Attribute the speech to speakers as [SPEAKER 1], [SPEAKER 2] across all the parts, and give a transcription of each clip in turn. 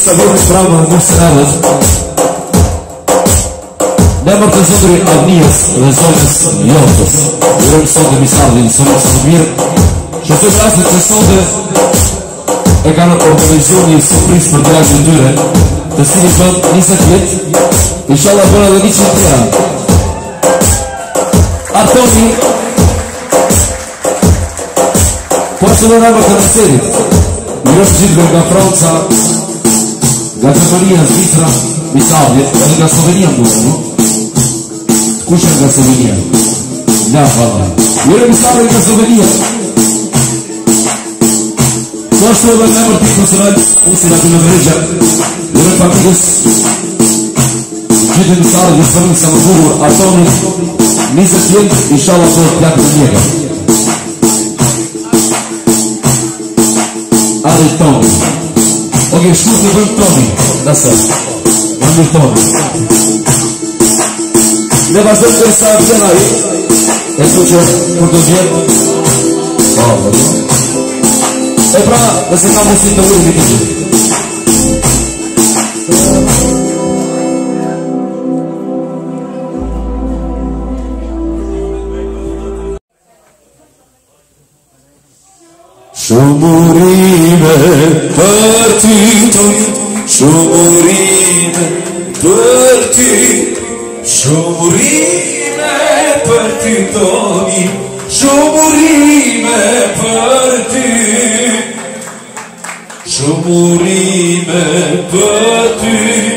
[SPEAKER 1] sa vjetë prava në mështë rrët. Ne mërë të zotëri Avnijës dhe zonës Jotës. Jurëm sotë misardin, sonë së mirë, që të rrasët që sotë e kanë organizu një surprizë për dragë në dyre, të si një bënd 20 vjetë, inshallah bërë edhe 100 tjera. Artoni, por që në rëmë të nëserit, një është gjithë nga Franca, nga Gjermania, Zvicra, Misavjet, edhe nga Slovenia më duhe, no? Kush e nga Slovenia? Nga falla. Jure Misavjet nga Slovenia. Së është edhe në emër t'i personal, unë si nga të në vërëgja, jure familës, gjithë Misavjet dhe sëmën sa më bugur, Artoni, 20 vjetë, inshallah të plakë në njega. Ari Toni. Ok, shku të vëm Toni. Nëse. Vëmër Toni. Ne vazhdojmë të sa vjena i. E su që kur të vjenë. E pra, nëse ka mësit të ujë vitë gjithë.
[SPEAKER 2] Shumurime për ty Toni, shumurime për ty, shumurime për ty Toni, shumurime për ty, shumurime për ty,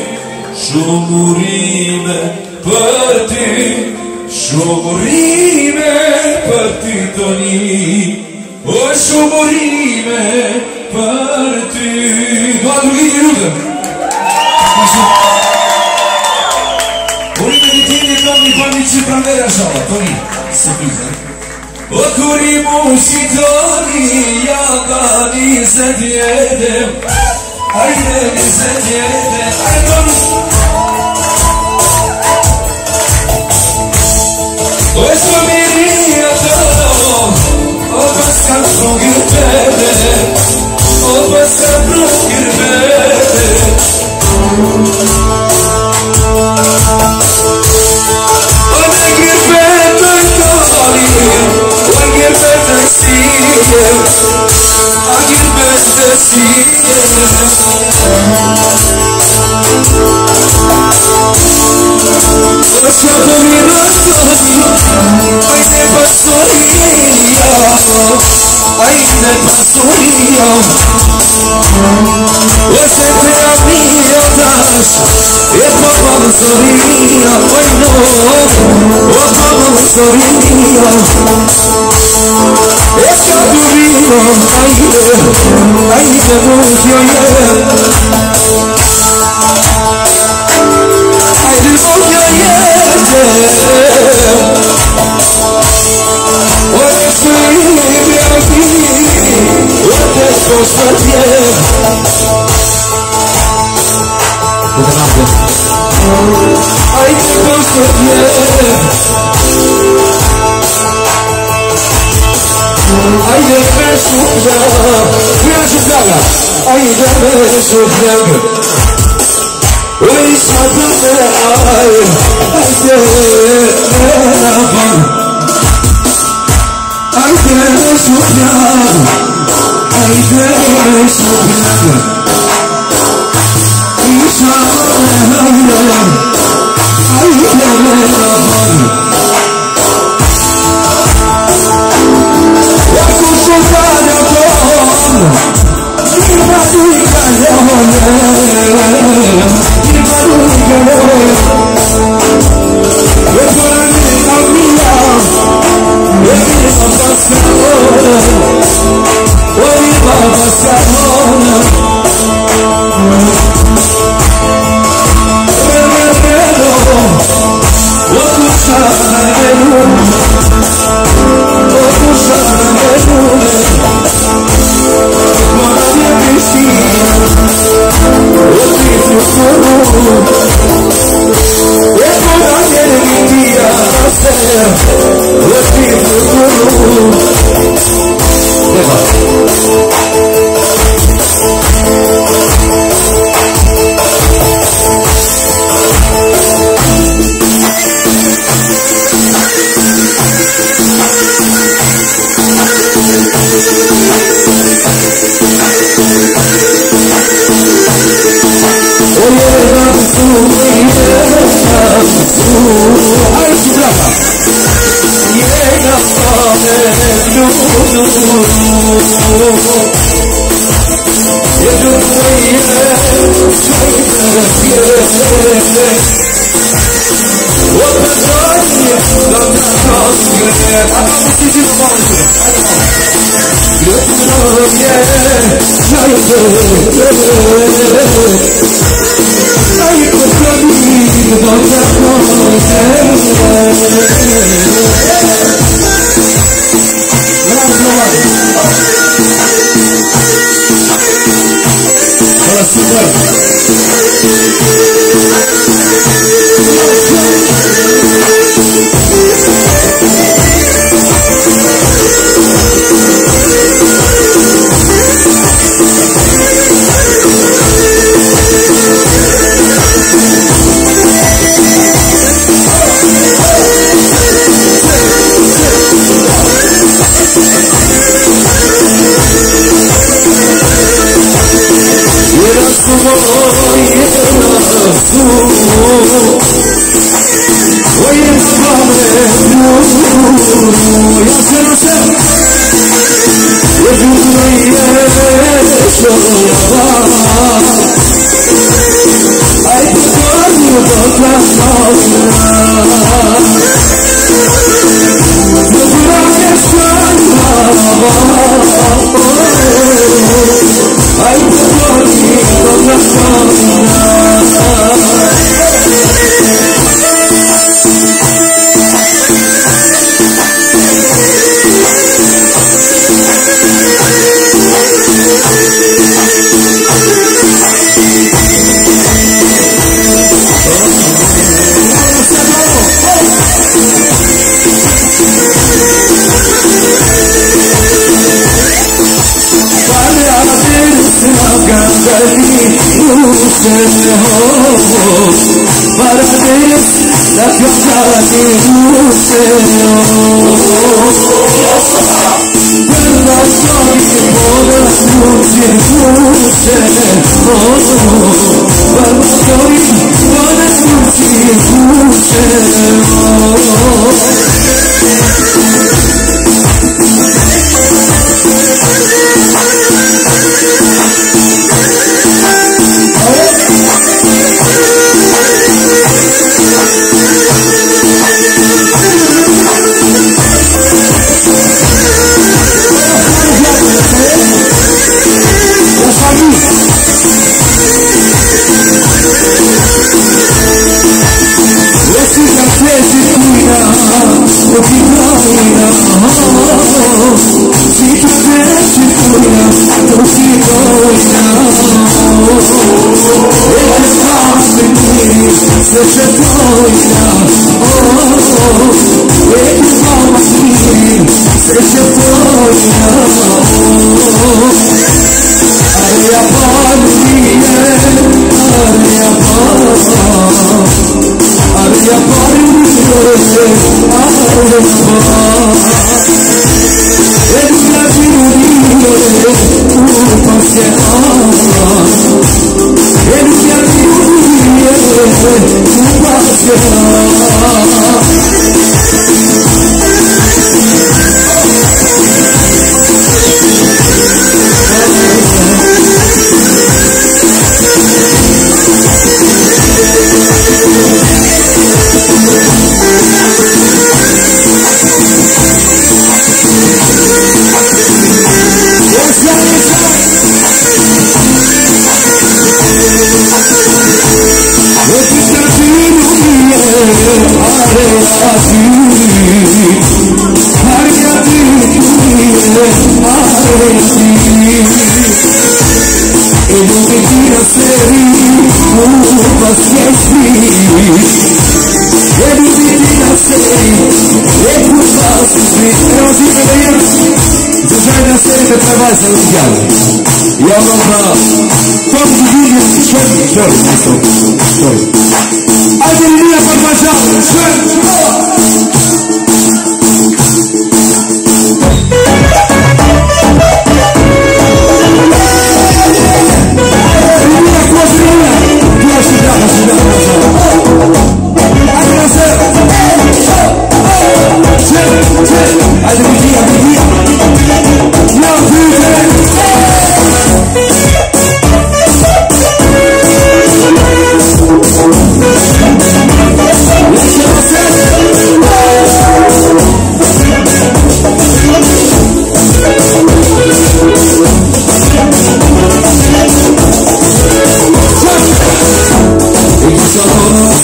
[SPEAKER 2] shumurime për ty, shumurime për ty Toni. O shumurime për ty. Doa drugi një rrugëm. Urime një tjeni Toni, pa një që pranverja shala, Toni, së pizë. O kur i mushi Toni, ja ka 20 vjetë, ajde 20 vjetë, ajde Toni. O shumirija Toni, o paska prungir bebe, o paska prungir bebe. O ne gir bebe Toni, o gir bebe sije, a gir bebe sije. O shumirija Toni, ajde pasorija, ajde pasorija. O se te Avnija daš, e pa pasorija, oj no, o pa pasorija. E kad uvijemo, ajde, ajde mužjo je, ajde mužjo je. Ore svimi bjaki, ode posvatje. Ajde posvatje. Ajde me šuplja, prije šupljaga. Ajde me šupljaga. Oj šupljaga, ajde me naban. Ajde me šupljaga, ajde me šupljaga. Iša me naban, ajde me naban. Ako šupljaga ton, ima duga ljone, ima duga ljone. Otvorani Avnija, ima paskavona, ima paskavona. Vremeno, okuša me lune, okuša me lune. Moram je viši, otići u koru.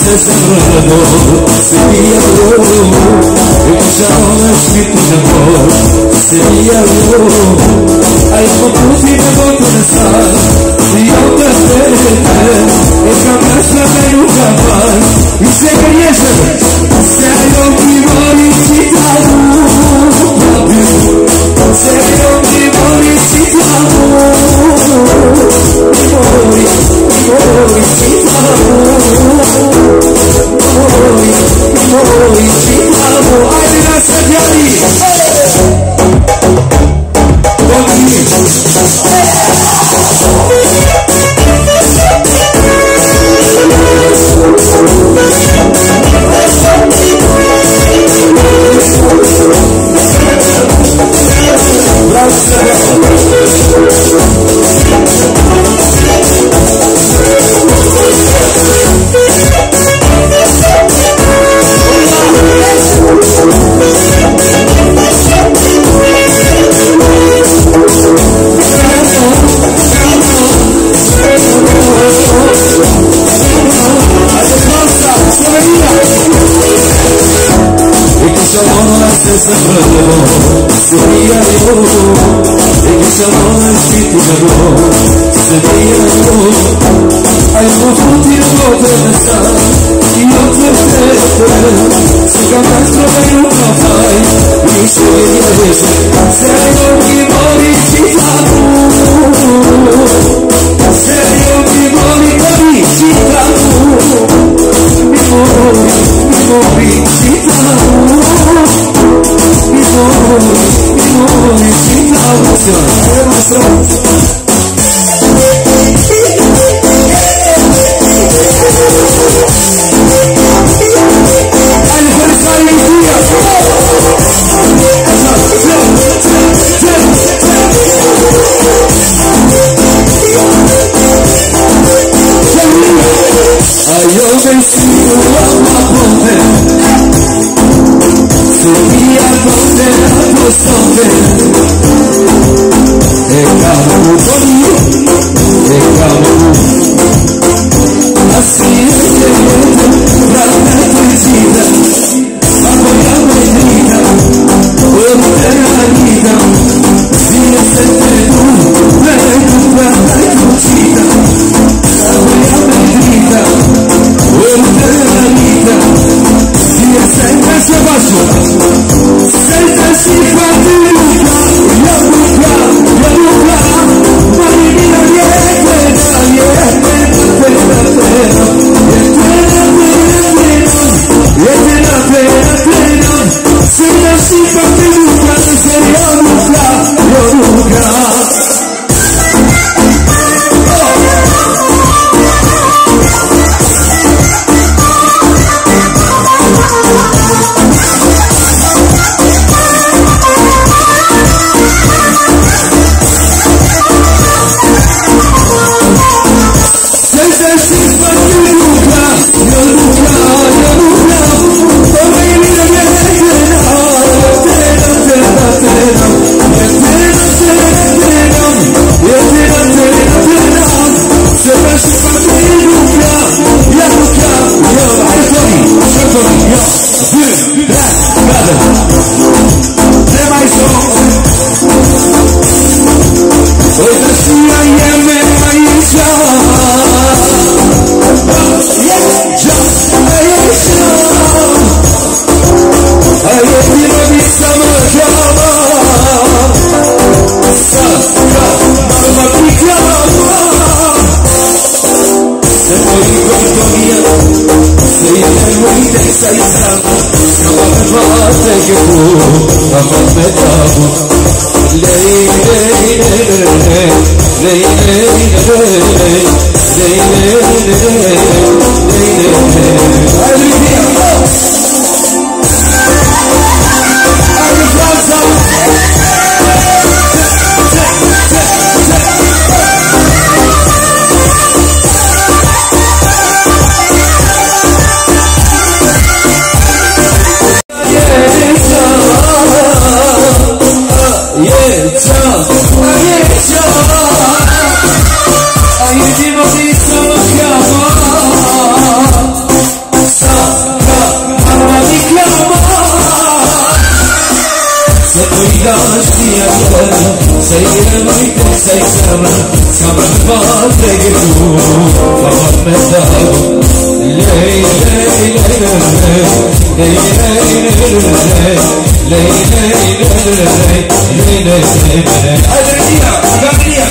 [SPEAKER 1] se sembrano se via loro e diciamo scritto da voi se via loro hai potuti ne vogliono stare io per te e cambiasla per un cavallo mi sei che riesce sei non ti vuoi citare sei non ti vuoi citare
[SPEAKER 2] sei veramente sei sana, scambia parte che tu fa metà. Lei Adria, Adria.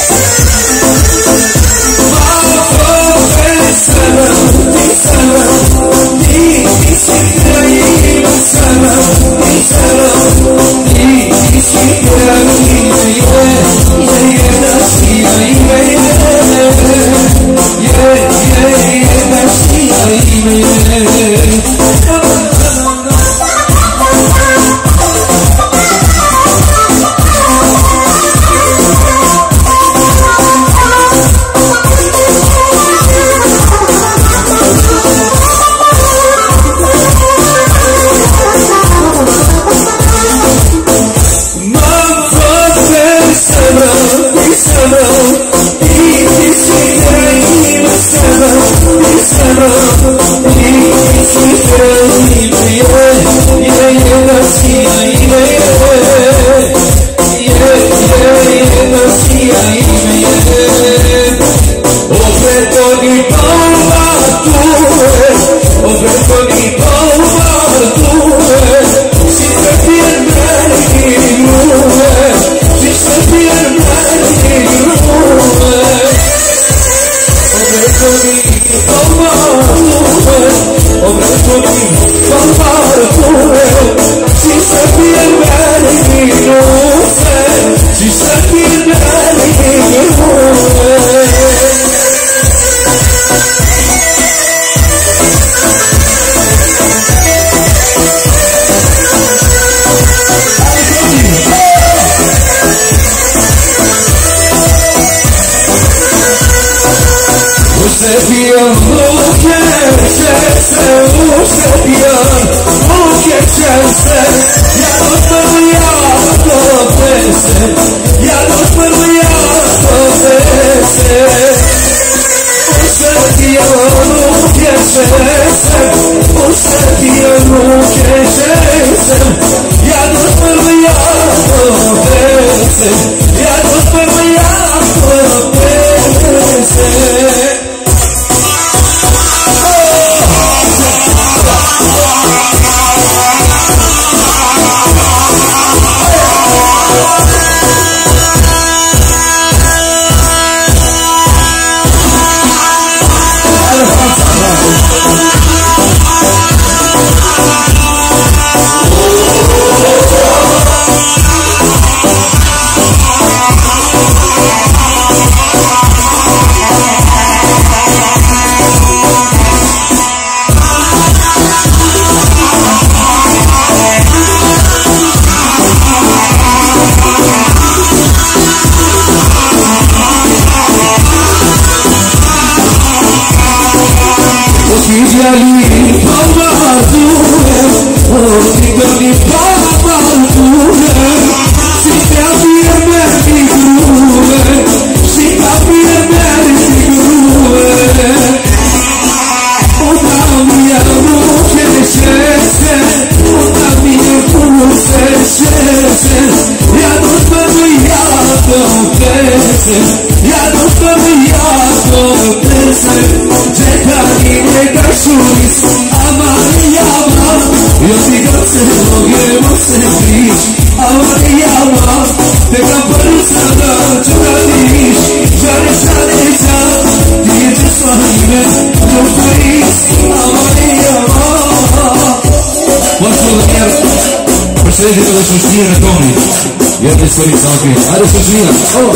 [SPEAKER 1] Presidente da Sofia Toni. E adesso risolvi. Adesso Sofia. Oh.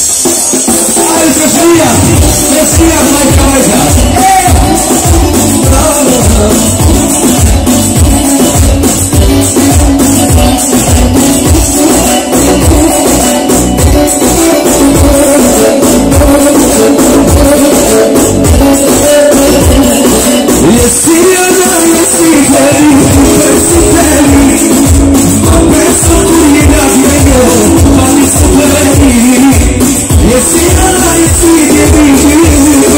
[SPEAKER 1] Adesso Sofia. Sofia, Yes,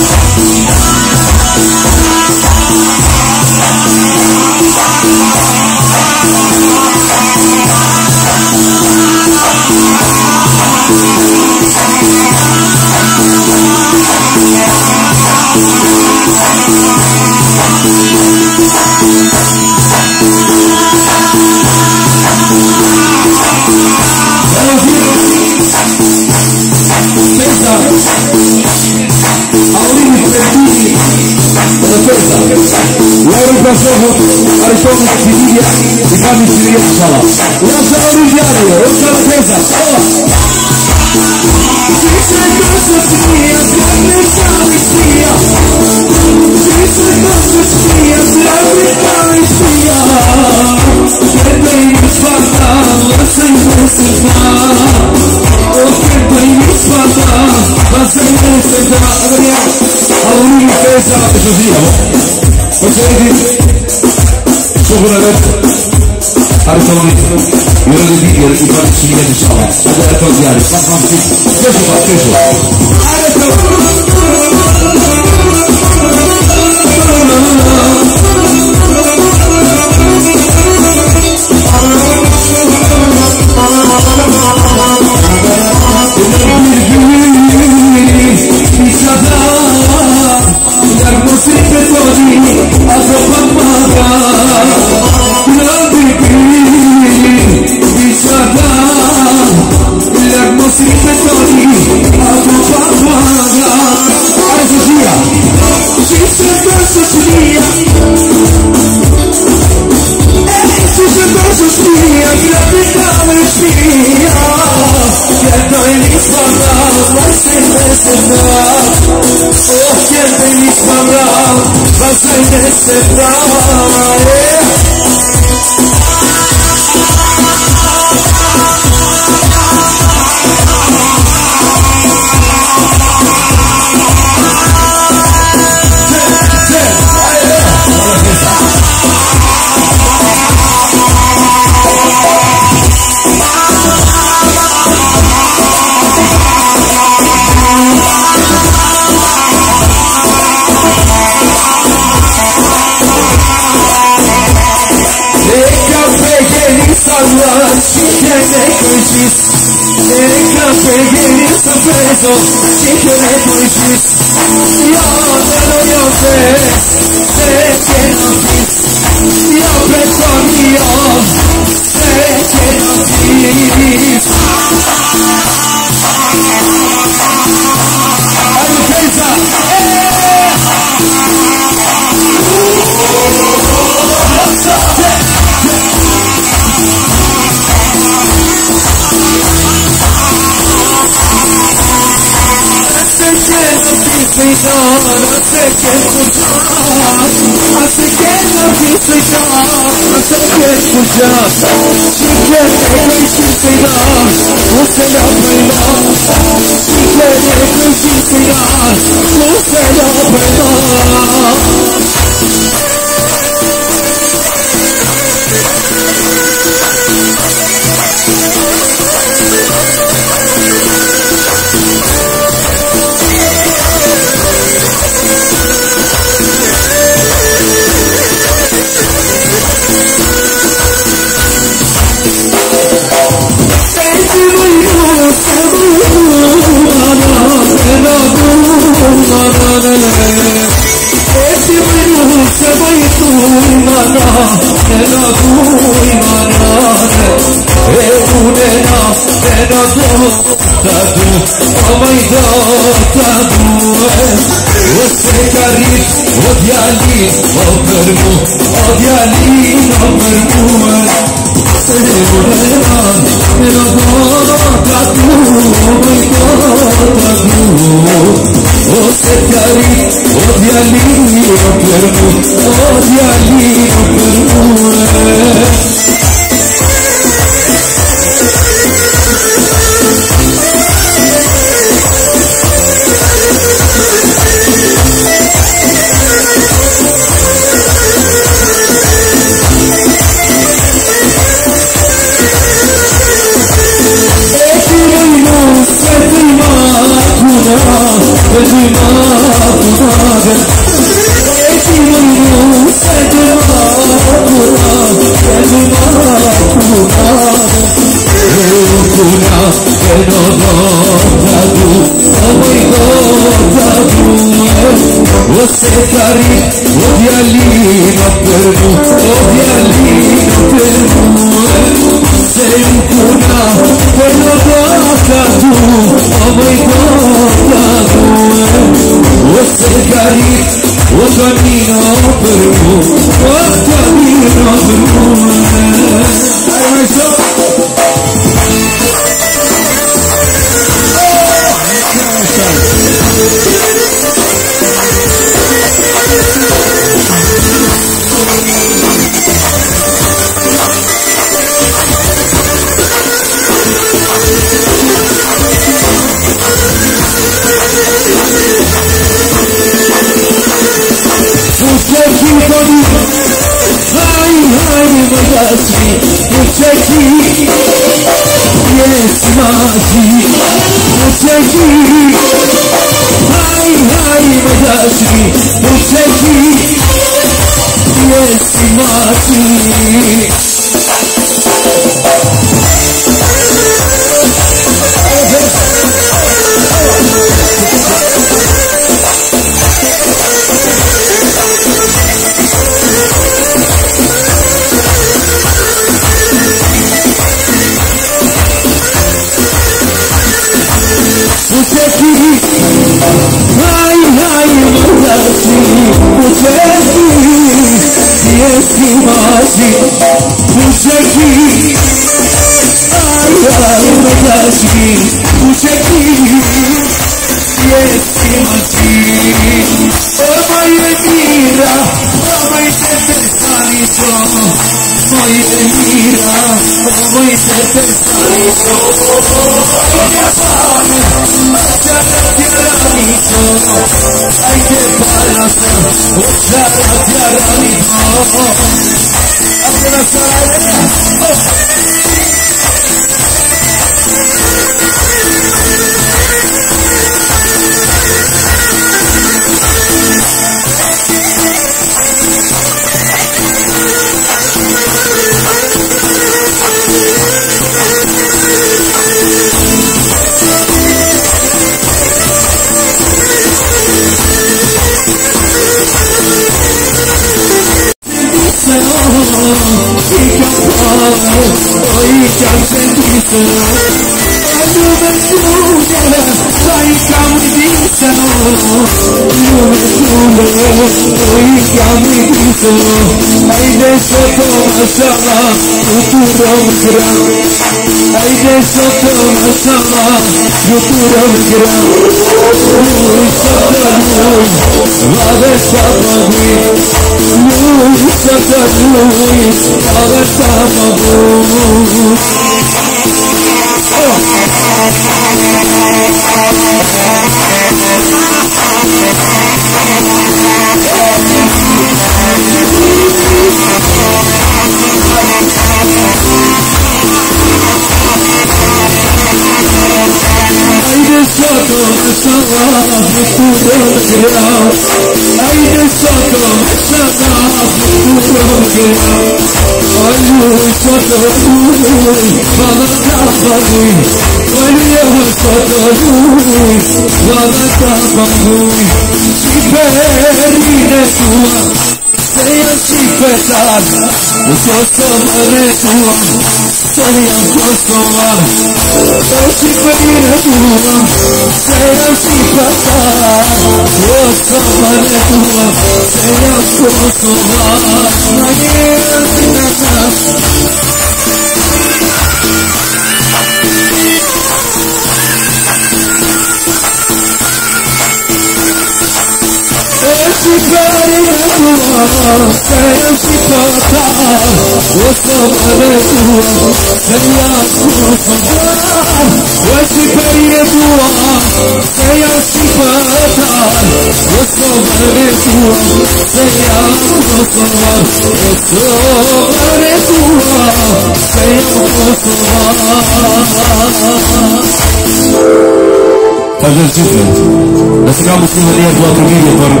[SPEAKER 1] Fazer diferente. Na segunda muslimaria do outro vídeo para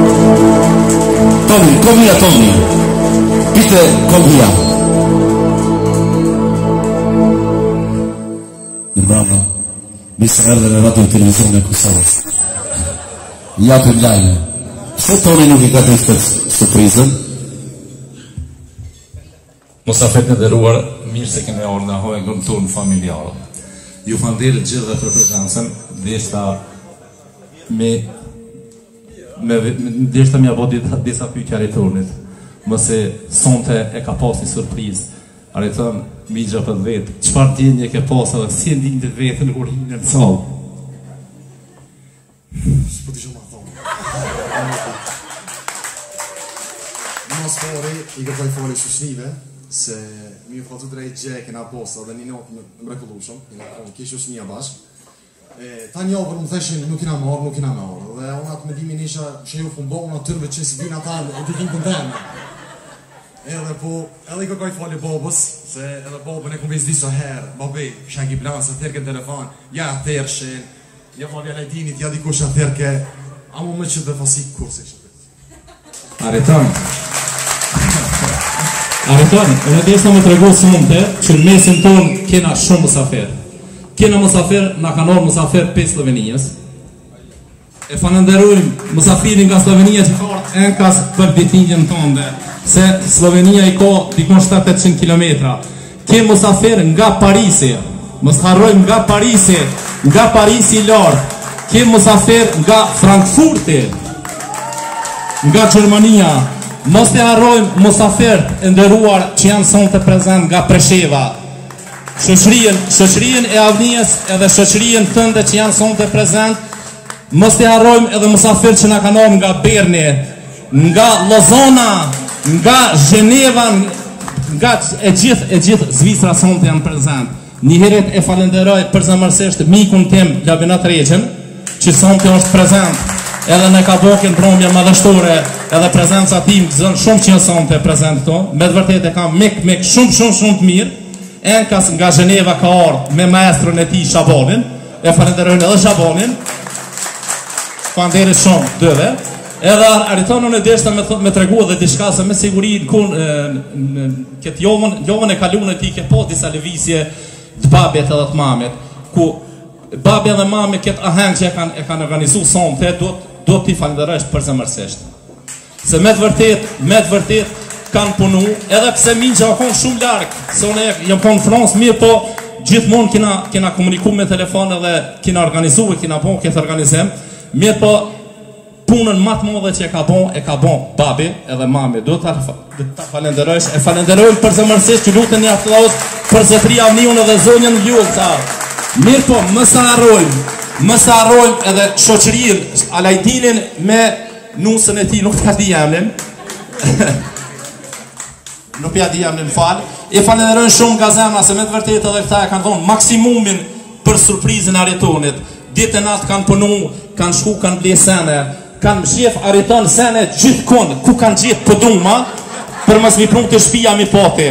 [SPEAKER 1] Tommy, comia Tommy. Peter, comia. Bravo. Mi sarà arrivato in televisione con Salas. Gli altri gli se Tommy non vi cade surprizen.
[SPEAKER 3] Mosafet në deruar, mirë se kemi ardhur nga hoja tonë familjarë. Ju falënderit gjithë dhe për prezencën, deshta me ndeshta mja bo disa pyetje Aritonit. Mëse sonte e ka pas një surprizë. Ariton, migja për vetë, çfarë ndjenje ke pas edhe si ndinte vetën kur hinë në sallë?
[SPEAKER 4] S'po di shumë thonë. Mas fori, I kërkoj fori shoqnive, se mi u fatu drejt gjë kena posta dhe një notë më mrekullueshëm, një shoqnia bashkë. Ta një opër më theshin nuk kina marrë, dhe unë atë mendimin isha që ju fumbon në tërve që si dyna ta e dikin këndeme. Edhe I kërkoj fali babës, se edhe babën e kumbis disa herë, babi, shaki blanë, se tërke në telefon, ja tërë shenë, ja fali alajtinit, ja dikush a tërke, amu më që dhe fasik kurse kështë.
[SPEAKER 3] Ariton, unë desha më tregu sonte që në mesin ton kena shumë musafer. Kena musafer, na kanë orë musafer 5 Slovenijës. E falenderojmë musafirin nga Slovenia që ka enkas për ditëlindjen tonë, se Slovenia I ka dikon 700 km. Ke musafer nga Parisi, mos harrojmë nga Parisi I lartë. Ke musafer nga Frankfurti, nga Gjermania. Mos të harrojmë musafer e nderuar që janë sonte prezent nga Presheva. Shoqërinë e Avnijes edhe shoqërinë tënde që janë sonte prezent. Mos të harrojmë edhe musafer që na kanë nga Berni, nga Lozona, nga Gjeneva, nga e gjithë Zvicra sonte janë prezent. Njëherët e falenderoj përzemërsisht mikun tim Labinat Regjën, që sonte është prezent. Edhe ne ka bokin bromja madhështore, edhe prezenca tim shumë që sonte prezent këto. Me të vërtet e kam mik shumë të mirë. Enkas nga Gjeneva ka ardhur me maestron e tij Shabanin, e falenderojnë edhe Shabanin. Falenderoj shumë dyve. Edhe Aritonun e deshta me tregu edhe diçka se me siguri në këtë jovën e kaluar e tij ke po disa lëvizje të babet edhe të mamet, ku babja dhe mami këtë aheng që e kanë organizu sonte, do t'i falenderojsh përzemërsisht. Se me të vërtet kanë punu, edhe pse minja konë shumë larkë, se unë jam konë në Fransë mirë, po gjithmonë kina komuniku me telefon edhe kina organizu e kina bon këtë organizim, mirë po punën matë modhe që e ka bon babi edhe mami, do t'a falenderojsh, e falenderojnë përzemërsisht që lutën një aplauz për zotria Avniun edhe zonjën Ljulca. Mirë po, mësë arrojmë edhe shoqërinë, Alajtinin me nusën e ti, nuk t'ka di jemnin, nuk ja di jemnin falë, e falenderojnë shumë nga zemra, se me të vërtet edhe këta e kanë thonë maksimumin për surprizën Aritonit, ditë e natë kanë punu, kanë shku, kanë ble sene, kanë shef Ariton sene gjithë konë, ku kanë gjithë pëduma, për mësë mi prunë të shpia mi pote.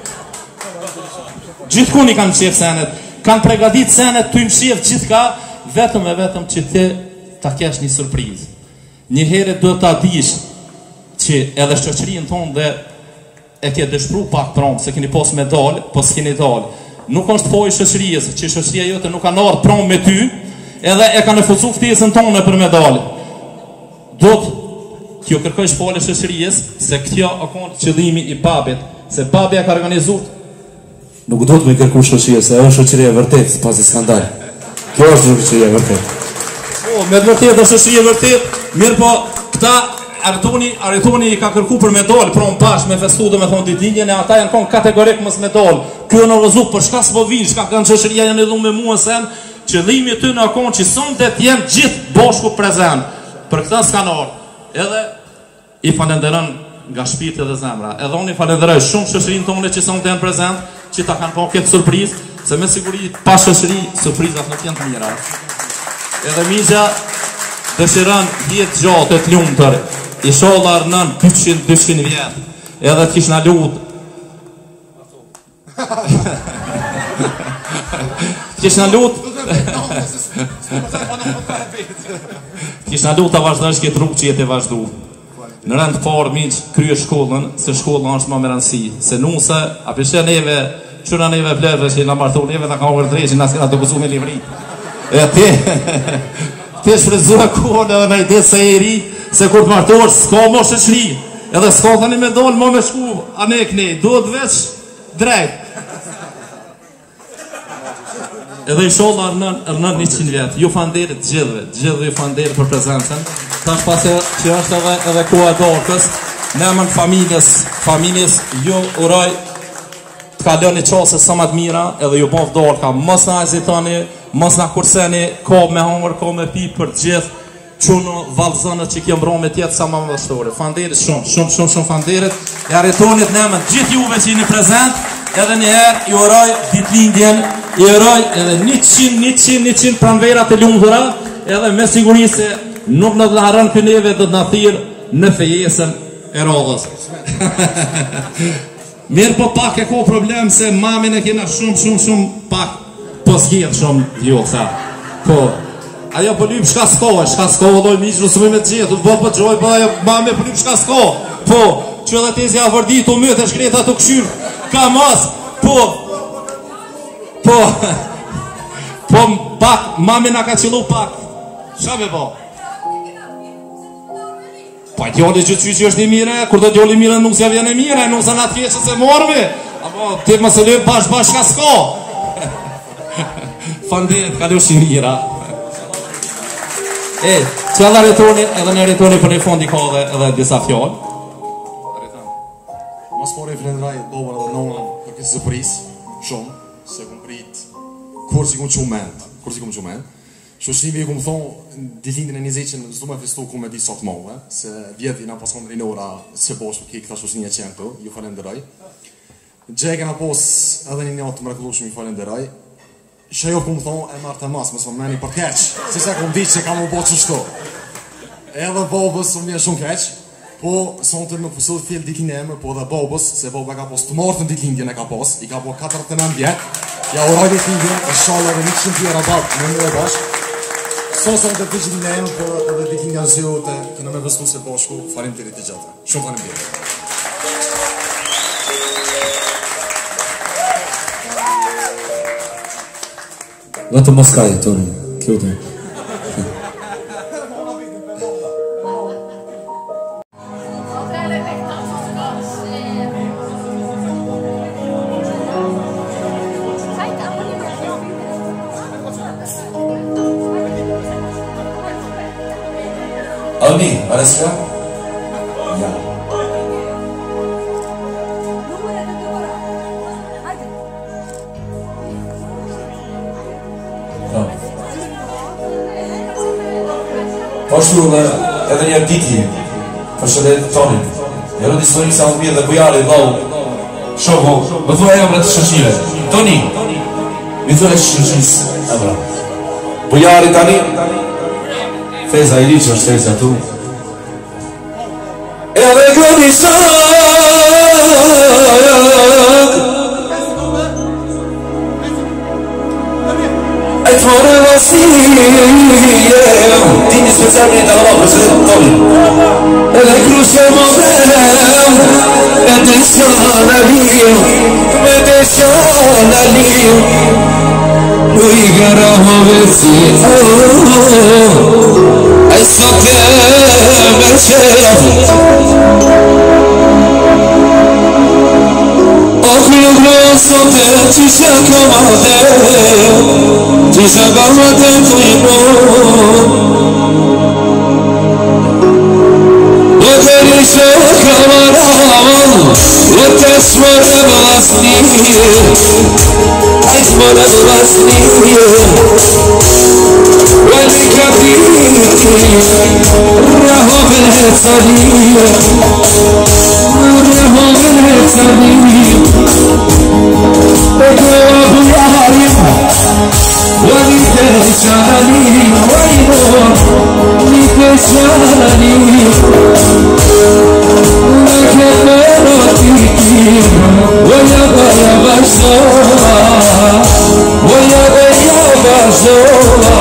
[SPEAKER 3] Gjithë konë I kanë shef senet, kanë pregadit senet të imshif gjithë ka, vetëm që ti ta kesh një surprizë. Një herë do ta dish që edhe shoqërinë tonë dhe e ke dëshpru pak promë, se keni pos me dalë, po s'keni dalë. Nuk është po I shoqërisë, që shoqëria jote nuk kanë ardhur promë me ty, edhe e kanë fusu ftesën tonë për me dalë. Do të kjo kërkoj shpallë shoqërisë, se kjo është qëllimi I babit, se babi e ka organizuar.
[SPEAKER 1] Nuk do të me kërku shoqëria, se është shoqëria e vërtet, pasi skandal. Kjo është shoqëria e vërtet.
[SPEAKER 3] Me të vërtet është shoqëria e vërtet, mirë po këta Aritoni I ka kërku për medal, pron bashkë me festu dhe me thonë ditëlindjen e ata janë konë kategorik mos medal. Kjo në rëzuk për shka s'po vinë, shka kanë shoqëria janë edhu me mua sen, qëllimi ty në konë që sonte t'jenë gjithë bashku prezent. Për këta s'kanë orë. Edhe I falenderën nga shpirti dhe zemra. Edhe unë I falenderoj shumë shoqërinë tonë që sonte janë prezent, që ta kanë po këtë surprizë, se me siguri pa shoqëri surprizat nuk janë të mira. Edhe migja dëshiron jetë gjatë të lumtur, inshallah nën 200 vjet. Edhe të kishna lut. Kishna lut. Kishna lut ta vazhdosh këtë rrugë që jetë vazhdu. Në rend parë miq krye shkollën, se shkolla është më me rëndësi, se nuse a pishe neve, çuna neve vlerë që na martu neve ta kanë vërdrejë, na s'ka të gëzuar me livri. E ti shfrytëzua kohën edhe me ide se e ri, se kur të martohesh s'ka më shoqëri, edhe s'ka tani me dal më me shku anek ne, duhet veç drejt. Edhe inshallah rënën 100 vjetë. Ju fanderit gjithë ju fanderit për prezencën. Tash pas që është edhe koha e darkës, në emër familjes ju uroj të kaloni qase sa më të mira, edhe ju bëv darka, mos na hezitoni, mos na kurseni, ka me hangër, ka me pi për gjithë çuno vallëzënët që kemë mbronë me tjetë sa më vështore. Fanderit shumë fanderit. Ja retonit në emër gjithë juve që jeni prezent, edhe njëherë ju uroj ditëlindjen, ju uroj edhe 100 pranverat e lumtura, edhe me siguri se nuk në të harën këneve dhe të në thirë në fejesën e radhës. Mirë po pak e ko problem se mamin e kena shumë pak po s'gjetë shumë djosa. Po, ajo po lyp shka s'ko, doj miqë nësëmë me të gjithë, po gjoj, po ajo mami po lyp shka s'ko. Po, që edhe tezi a vërdi të mëtë e shkreta të këshyrë, ka mas, po, pak, mami nga ka qilu pak, qa me po? Pa djoli gjithë që është një mire, kur do djoli mire nuk s'ja vjen e mire, nuk s'an atë fjeqët se mormi, apo ti më se lëjë bashkë ka s'ko. Fanderit, ka lëshi mira. Që edhe retoni, edhe në retoni për një fondi ka edhe disa fjallë.
[SPEAKER 4] Mas pare i frendraj dober edhe nonën për këtë zëpris, shumë, se kom prit, kur si kom qument, Shoshnivi ju kom thonë, ditëlindjen e 20 s'du me festu ku me di sot mohë, se vjeti na paskon rinora se boshë ki këta shoshninja qenë këtu, ju falenderoj. Gjej kena pos edhe një njotë të mrekullushme ju falenderoj. Shë jo kom thonë, e marrë të mas, mësë më meni për keq, se se kom ditë që kam u bo qështu. Edhe babës më vjen shumë keq, po sonte nuk pësu të fjell ditëlindje emër, po edhe babës, se babë ka pos të martën ditëlindjen e ka pos, i ka po 49 vjetë, ja uroj ditëlindjen, e shala dhe 100 tjera babë, në një e bashkë. Sosën të të gjithë një emë, për edhe dikin nga zjo të këna me vëstu se bashku, farim të rritë gjatë. Shumë farim të rritë.
[SPEAKER 1] Në të Moskaj, Toni, kjo të.
[SPEAKER 2] Alni, Aleska? Ja. Poshtu edhe një diti, përshëndet Tonin. Jero disë sa më mirë dhe bujari, dhau. Shoho, më thua e më të shëshire. Toni, mi thua e shëshis. Ebra. Bujari tani, Feza i liqë është feza tu. Edhe këni sëk e të more vasije Dini special me të hëma përshëtë Toni. Edhe krushe më verem me të shana liu, me të shana liu. Nu i gara më veci ai sot e me qef Och nuk në sot e qisha kamate Qisha kamate të i O të rishe kamaravan O të shmore vlasnije Ai shmore vlasnije Wali kapiti Rahove salije Rahove salije Ego abuyarim Wali teshalani Wali teshalani Lake merotiki Waya baya bashola Waya baya bashola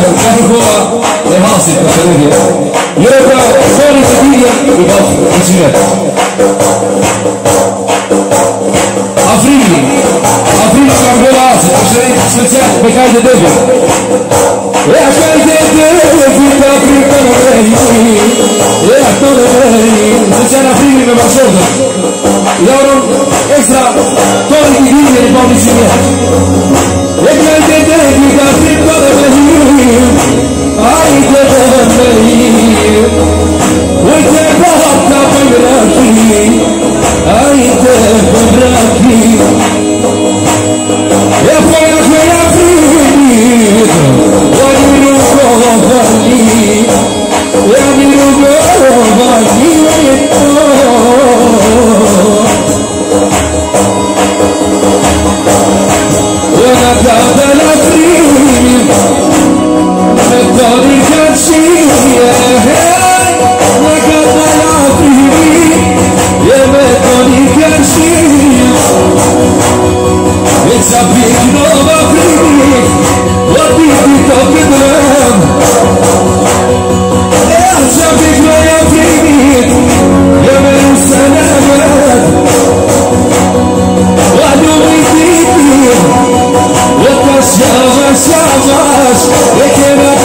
[SPEAKER 1] Cargoa e Hasi për shëndetje. Jo pra Soni të Dilja i bashkë në qimet. Afrimi Cargoa Hasi për shëndetje special me kajtë dëgjë. E a kajtë dëgjë fita Afrika në meri. E a të në meri. Special Afrimi me bashkëtën. Jaron extra Toni të Dilja i bashkë në qimet. E kajtë dëgjë fita Afrika në meri. Ai te vei, oi te porta per aquí, ai te porta aquí. E poi la quella finita, oi mi rubo vali, e mi rubo vali. Una tabella finita. Tony Garcia, la Catala Free, Tony Garcia. It's a big Nova Free, what did we talk about? It's a big Nova Free, what do we think? What does Shavas, they cannot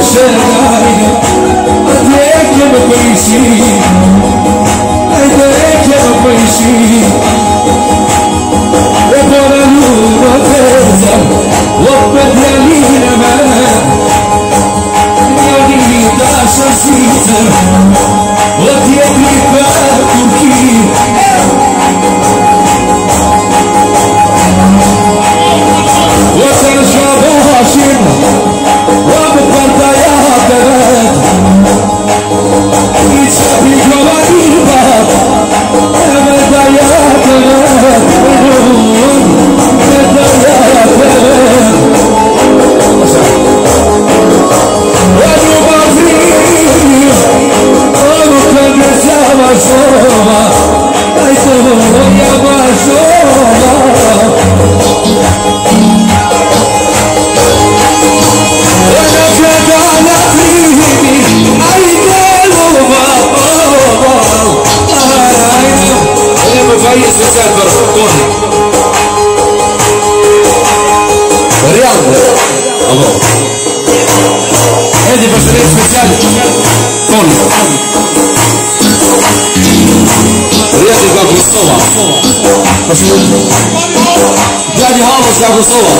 [SPEAKER 1] Дядя Галус Ягусова.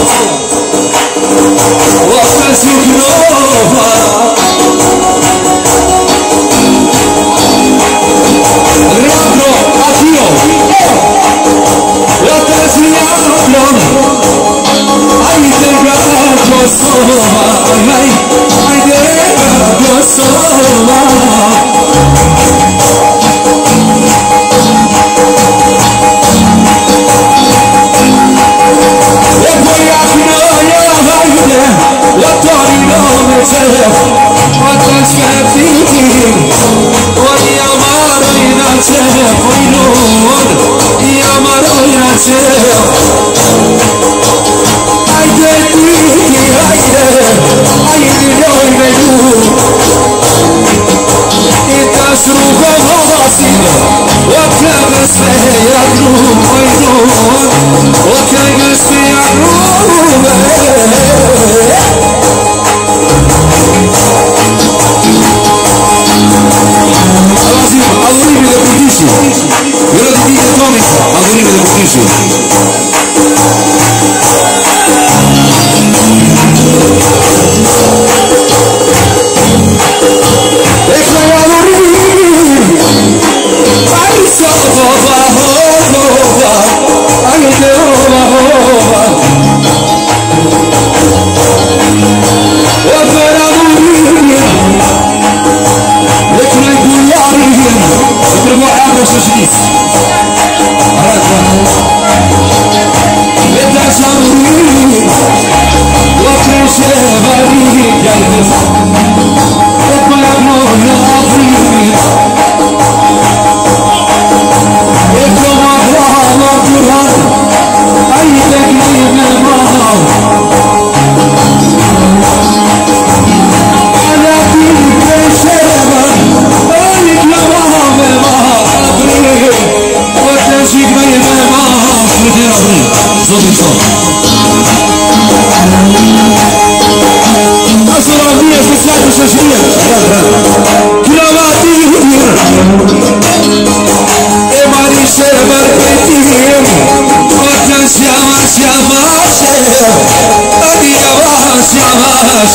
[SPEAKER 1] Ласкась Юкнова. Рядро Акио. Ласкась Ягусова. Айде Ягусова. Айде Ягусова. Yeah.
[SPEAKER 2] yavaş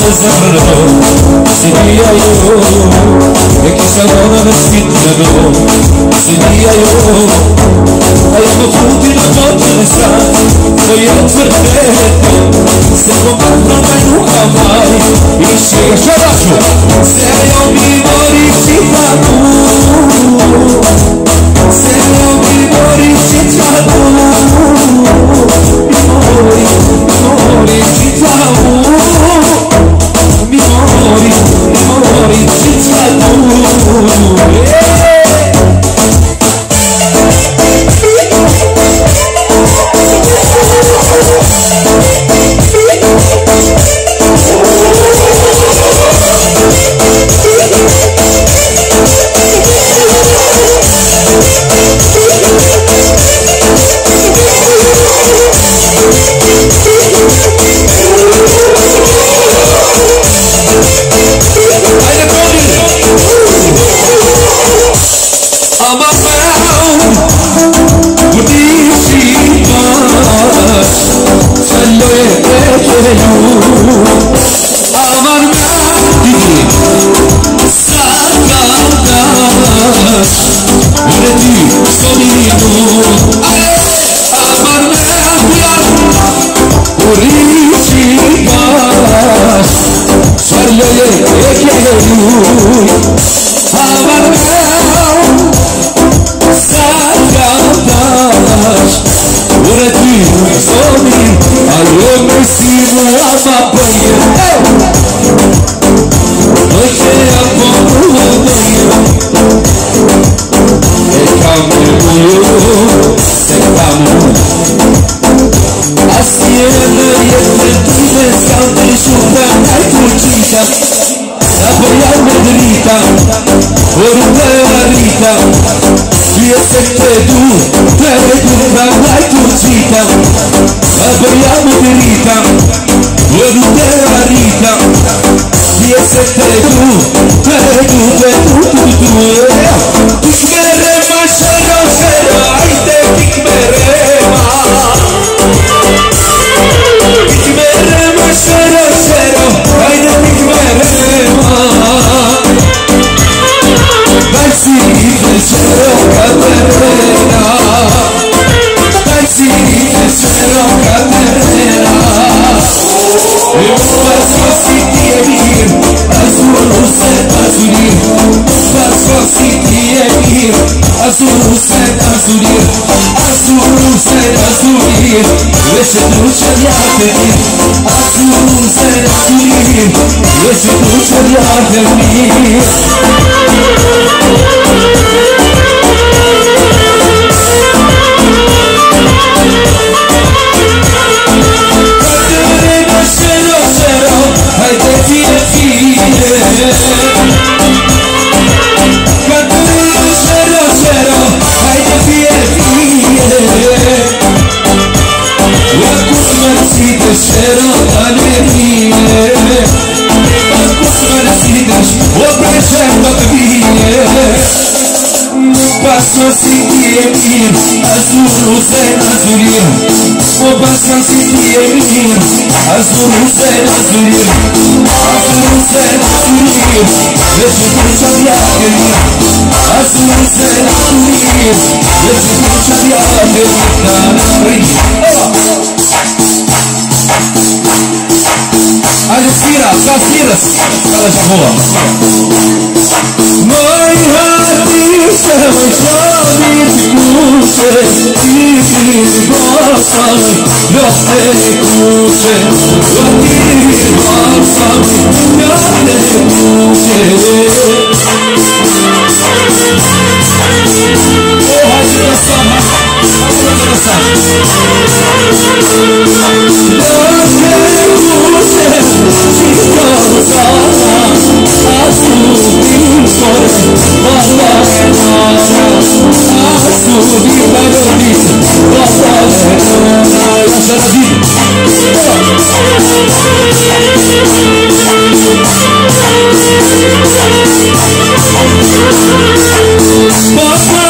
[SPEAKER 2] de zemrë si dia jo e kisha vona me shpit me do si dia jo ajo më futi në botë në strat po jetë vërtet se po patron me nuk ka vaj ishe shërashu se ajo mi mori qita du se ajo mi mori qita du mi qita du mi mori qita du
[SPEAKER 5] Basta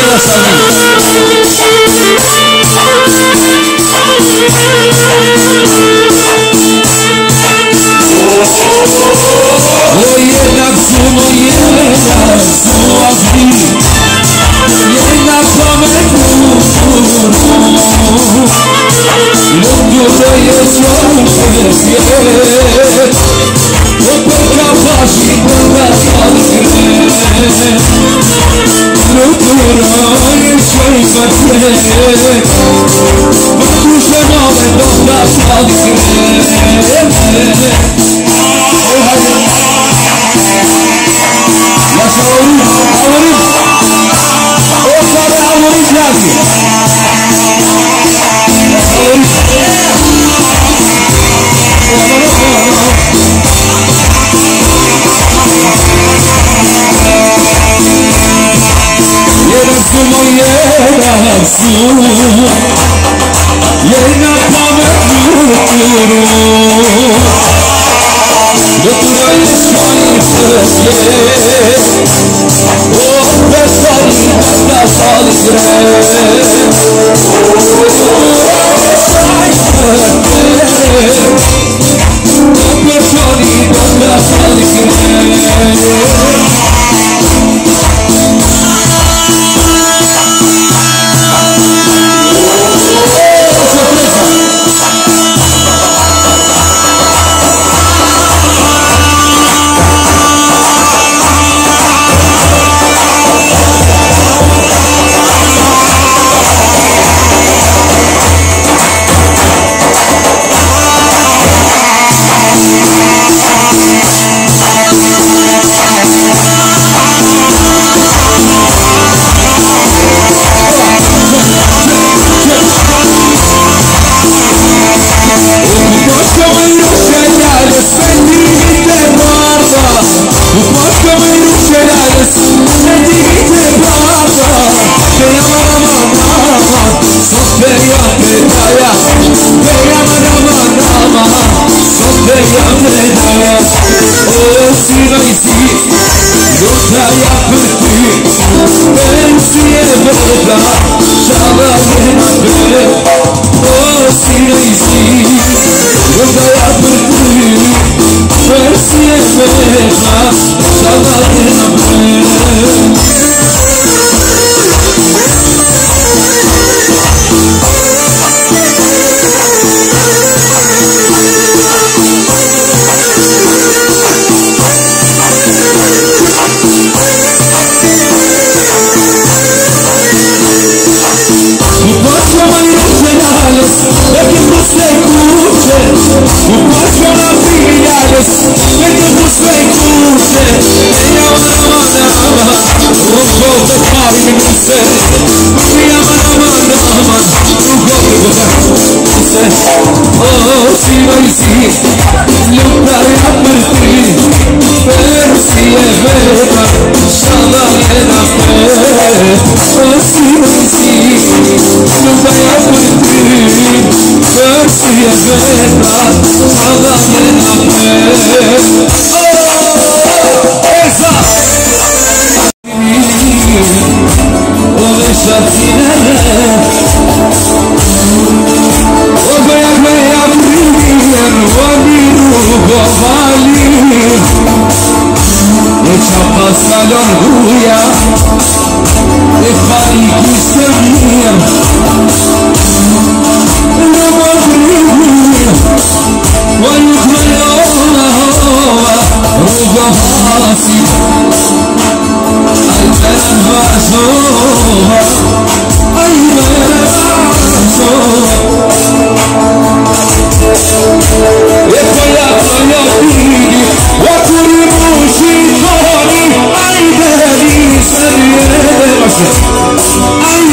[SPEAKER 2] I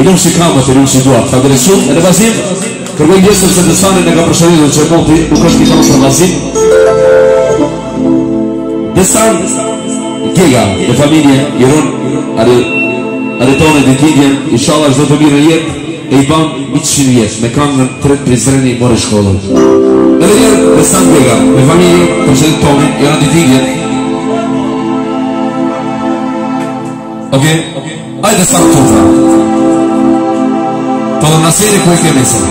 [SPEAKER 1] nuk që kamët e nuk që duat. Ka dhe shumë, e në bazim, kërgoj gjesëm se të sanin e ka përshëritur që moti nuk është një për bazim. Desan Gega, dhe familje, Jeron, Aretone, Ditidjen, inshallah është do të mirë jetë, e i ban 100 vjeç, me kangën Tret Prizreni more shkollën. Dhe dhe njerë, Desan Gega, dhe familje, përshërit Tomin, Jeron Ditidjen. Ok, ajde sa në tutra. Po dhe nëseri ku e kemi se.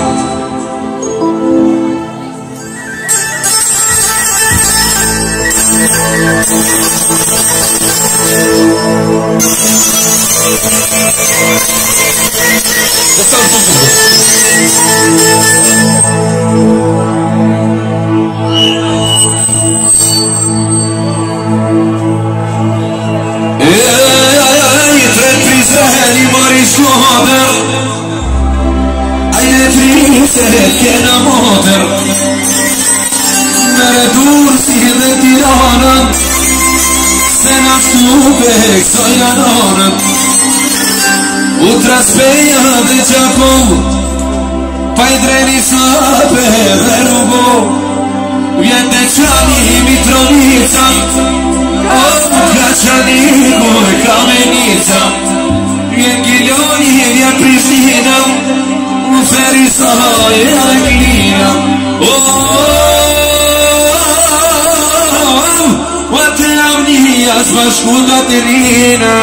[SPEAKER 2] Kena motor Mere dur si dhe tiranën Se na shtupe kësojna nonën U traspeja dhe qakom Pa i dreni sape dhe rugo Vjen të qani Mitrovica O ka qani moj Kamenica Vjen Gjiloni, vjen Prishtina Feri sahaj e Anglina Wa te amni asma shkuda të rina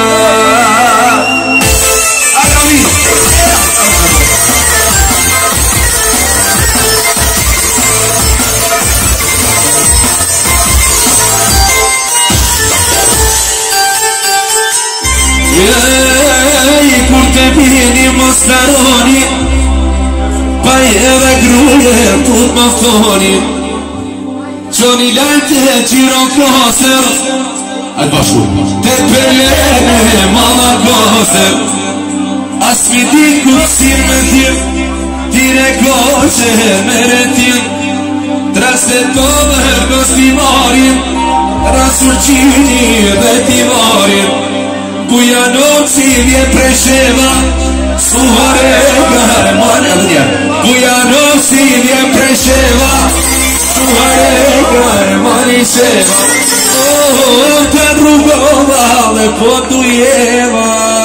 [SPEAKER 2] Agami Kur te bini mostaroni Paj edhe gruje put më thoni Qoni lajte qiro koser
[SPEAKER 1] Ajde bashku
[SPEAKER 2] Te pelene mala koser As mi di ku si me tim Tire koqe mere tim Traste to dhe kës ti marim Rasur qini dhe ti marim Buja nuk si vje presheva Suhare gare mane Buja nuk si vje presheva Suhare gare mani sheva Te rrugova dhe po tu jeva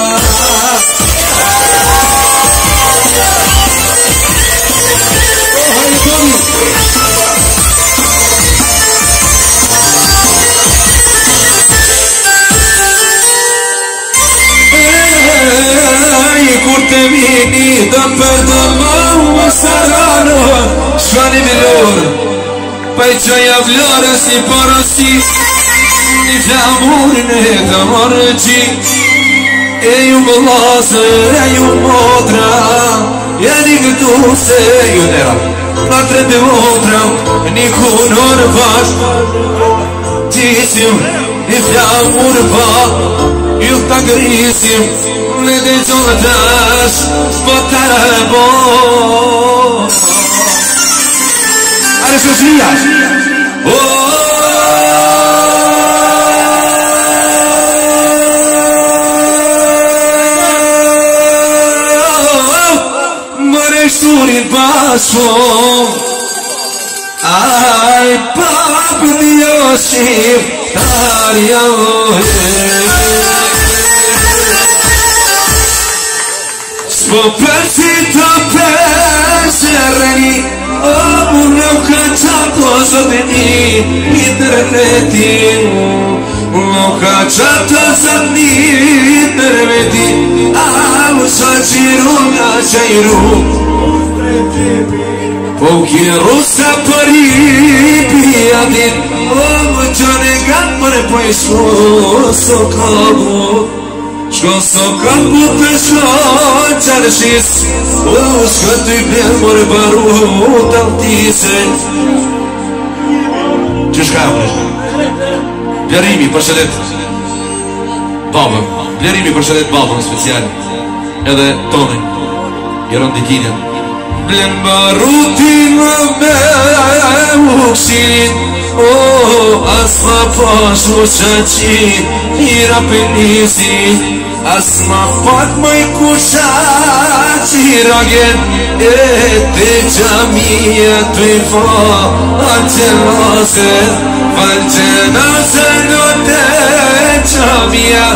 [SPEAKER 2] Kur te vini dhe për dhe ma sarano Shkani me lorë Pa i qaja vlore si parasi Një flamurin e të marrë qi E ju më lasër, e ju motra Jeni këtu se ju nera Na trebi motra Një kunor pash Tisim Një flamur pa Ju të grisim Në dhe qonë tash Po të rebo Are së shlia Mare shturin pasho Aj pap një shqip Tarja S'po përsi të përshërëni O mu nuk ka qato zëdini I tërvetin Nuk ka qato zëdini I tërvetin A u sa qiru nga qajru Po kjeru sa përi pijadin O mu qëne gatë mëre po i shko So kabu Shko so kabu të shko qarëshis O shko të i bërë mërë baru të altise Që shka Blerimi për shëlet Babën Blerimi për shëlet babën special Edhe tonin Jeron Ditidjen Blen barutin me ukshin O asma pashu qaqin Hira penisi Asma pat mai kushaqi ragen E te gjamia t'u fa Alqenase Falqenase në te gjamia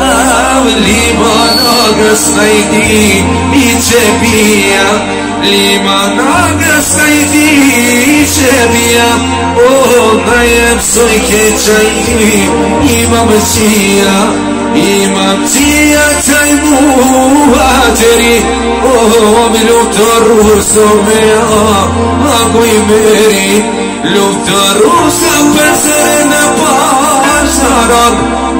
[SPEAKER 2] Limanagës najdi I qebia Limanagës najdi I qebia O na jem soj keqaj Imam qia Imam qia qaj muhajeri O me luftar ruso me Ako I meri Luftar ruso pësër në pasharan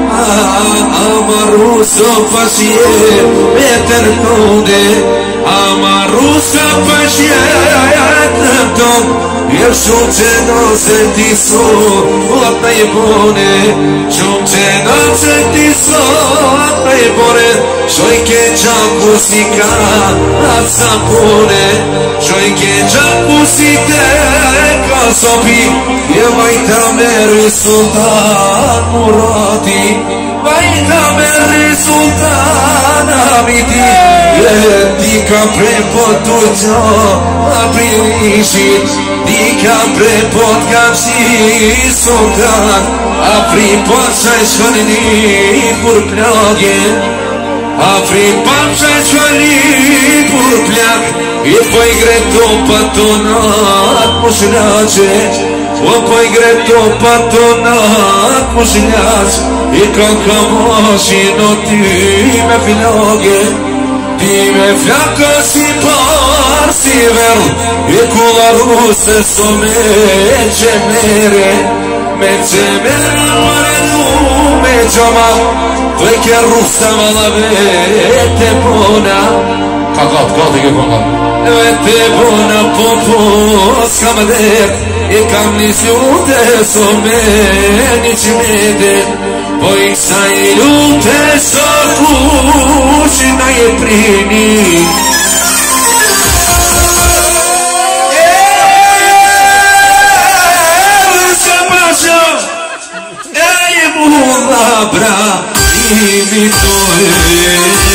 [SPEAKER 2] Ama ruso pashje me tërkonde Ama ruso pashje tërton Jer shumë që nëse ti sot në I bone Shumë që nëse ti sot në I bone Shoj ke qaku si ka atë sapone Shoj ke qaku si te ka sopi Je vajta me sultan Murati Vajta me sultan Amiti Je ti ka prepo të qa Aprilishit Ti ka prepo t'ka qi sultan Apri pot qaj shkëllini Për plagje Apri pot qaj shkëllini Për plak I po I greto patonat Mushlaqe O po I greto patonat Mushlaq I ka kamashi në ty me filage Ti me flaka si par si verë I kula ruse so me qemere Me qemere marenu me gjama Dhe ke rusa vala vete bona
[SPEAKER 1] Kakat, gati ke konga
[SPEAKER 2] Vete bona po s'ka më der I kam një zjute so me një qimede Po I sa I lute so kushi na je prini Bra I vitore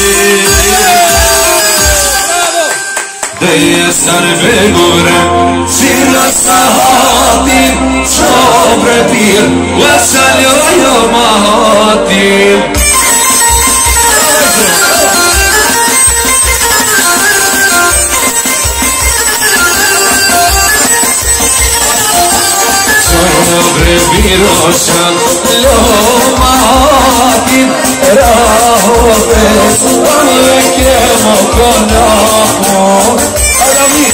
[SPEAKER 2] Dhe jesar vegore Cila sahatin Sobre pir Vasaljojo mahatin Sobre piroshan Lomatin Rahobes Anje kemo konakon Adami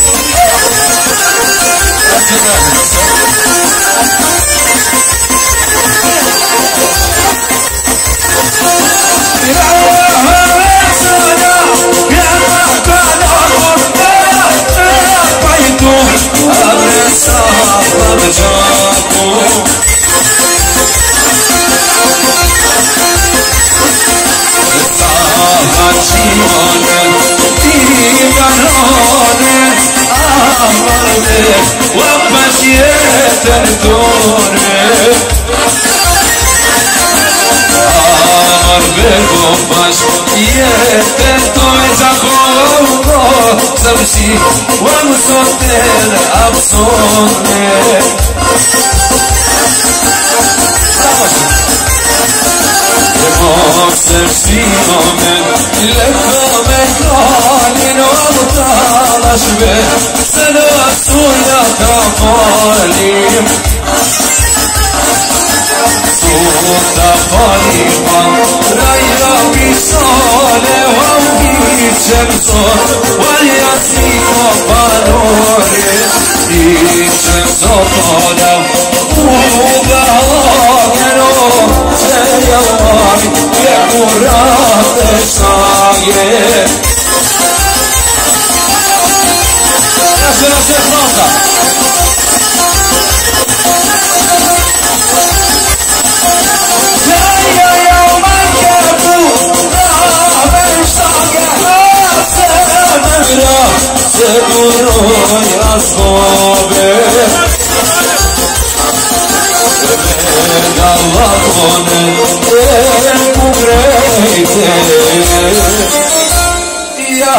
[SPEAKER 2] Ya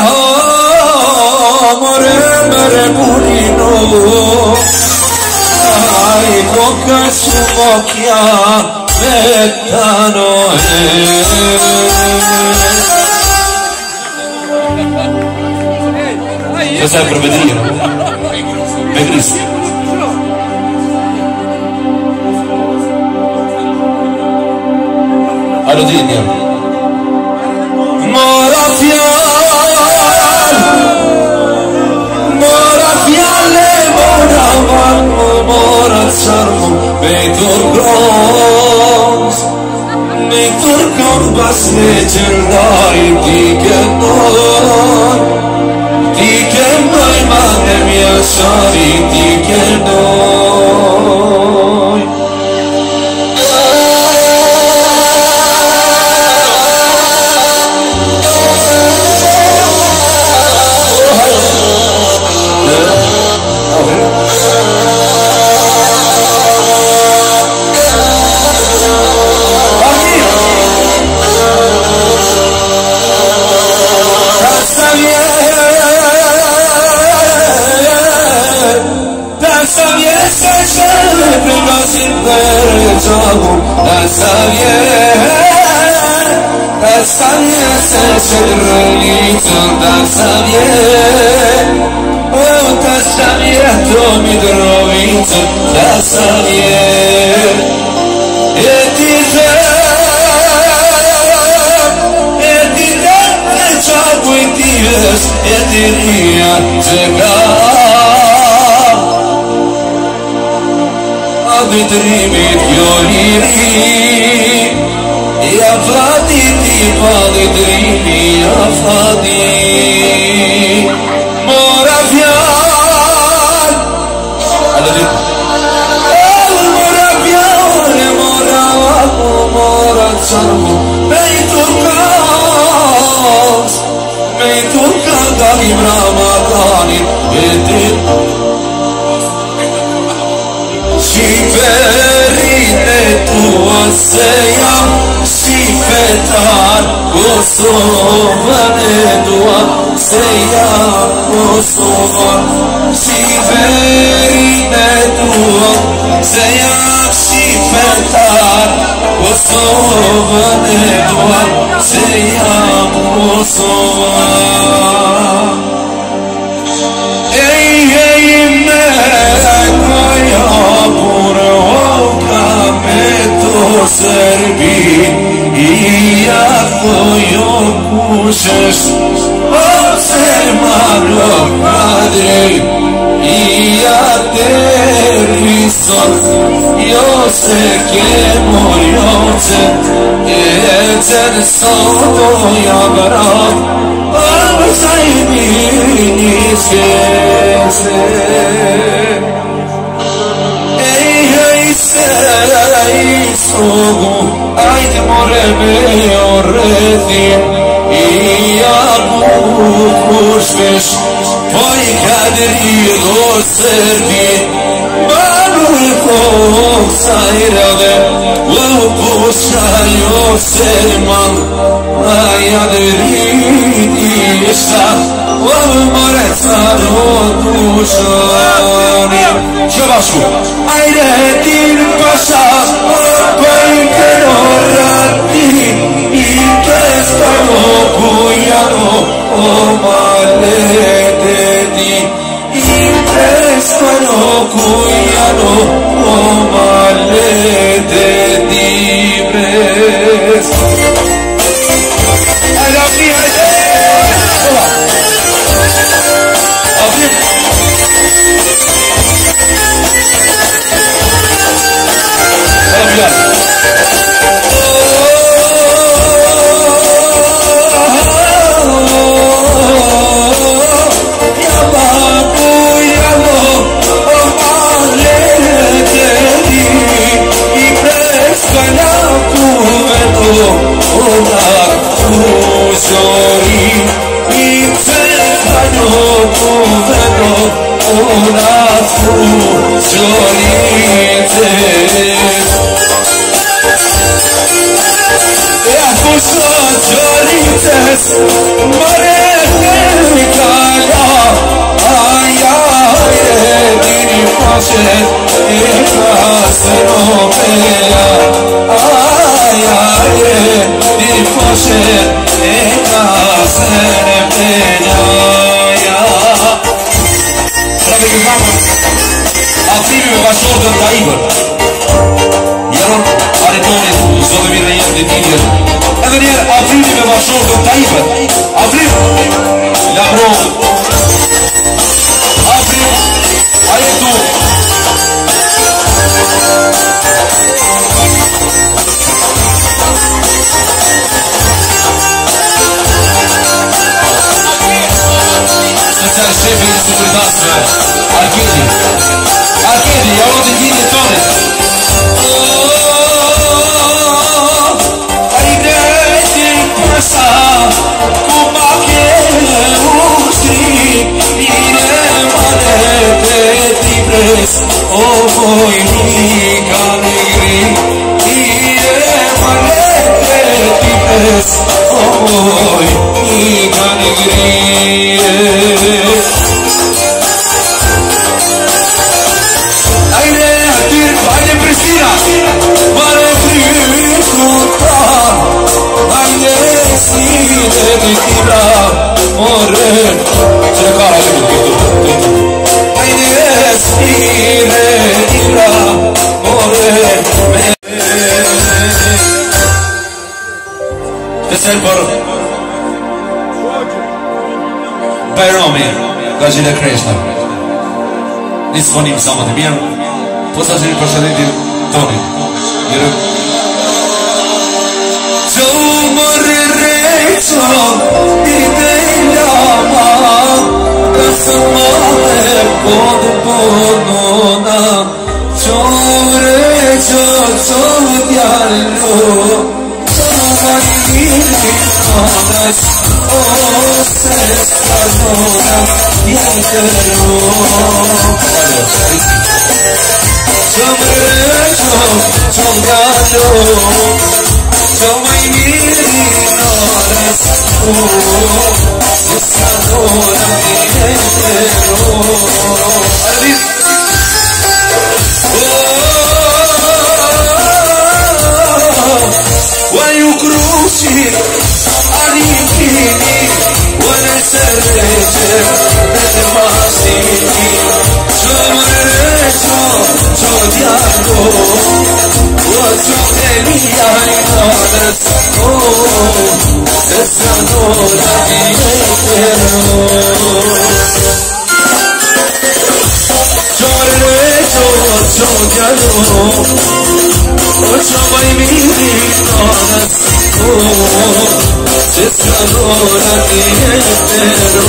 [SPEAKER 2] more mere burino ai coca sumokia metano Cosa è per vedere? Bellissimo. Allora andiamo. Morafiale, morat sarmo, beitur gros, beitur korbas necerdai dikenor, dikenoi manem yaşari dikenoi. Drimit yoliri ya Fadi tipali drimi ya Fadi Morafian Morafian Morat sarmu Beitur kandani Ramadani Yedir Verine tua seia si fetar Kosovane tua seia Kosova si verine tua seia si fetar Kosovane tua seia Kosova Serbi iako yokušeš Osemalo padre Iate rison Jose kemor jose Ecen soto jabram Alzajmi niskese Ajde more me orredim Iako kušveš Tvoj kadri do Srbi Manuko sajrave Upušaju seman Ajadri ništa More caro dušani Čevašku Ajde din paša Pojkero rati I kestano kujano O male dedi I kestano kujano O male dedi Bres Ajde apni ajde Apni dibres Mare te kala Aja dini pashet E kaseno peja Aja dini pashet E kaseno peja Pravi che mamma Afrimi me bashkë të Taibër Jeron Aritoni Zotë mirë jenë të tidjer Edhe njerë Afrimi me bashkë të Taibër Afrim La bro Afrim Ajetu Special shefi në sekuritasme Arkedi Arkedi, ja unë të gjini tonë Ajneti përsa Ku ma ke ushtri Ire manete ti pres O moj mika negri Ire manete ti pres O moj mika negri Për Bajrami Nga Gjile Kreshta Një s'fonim sa më të mirë Po sa që një përshëndetin toni Njërë Qo më rreqo I te ljama Kësë më e podë podona Qo rreqo Qo djallo Sonas o se skazona Vjetero Qomreqo Qomgallo Qomaj mirinoras O se skazona Vjetero Arabis ويكروشي أريكيني ونسرجر نتماسيني شمرشو شوديانو وشودني عينانس تسانو لدينيرو شمرشو شوديانو Ocho mai millones Descanora dietero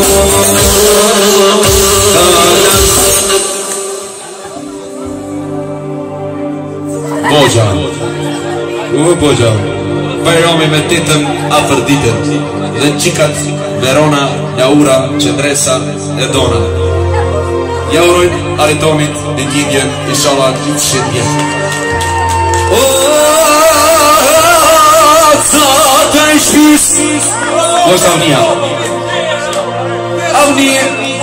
[SPEAKER 2] Bojan Bojan Bajrami me titëm afër ditën Dhe qikat Verona, Jaura, Qendresa e Dona Ja urojnë Aritonit në gjindjen Inshallah të shqitje Zata i shpis Vojtë avnia Avnia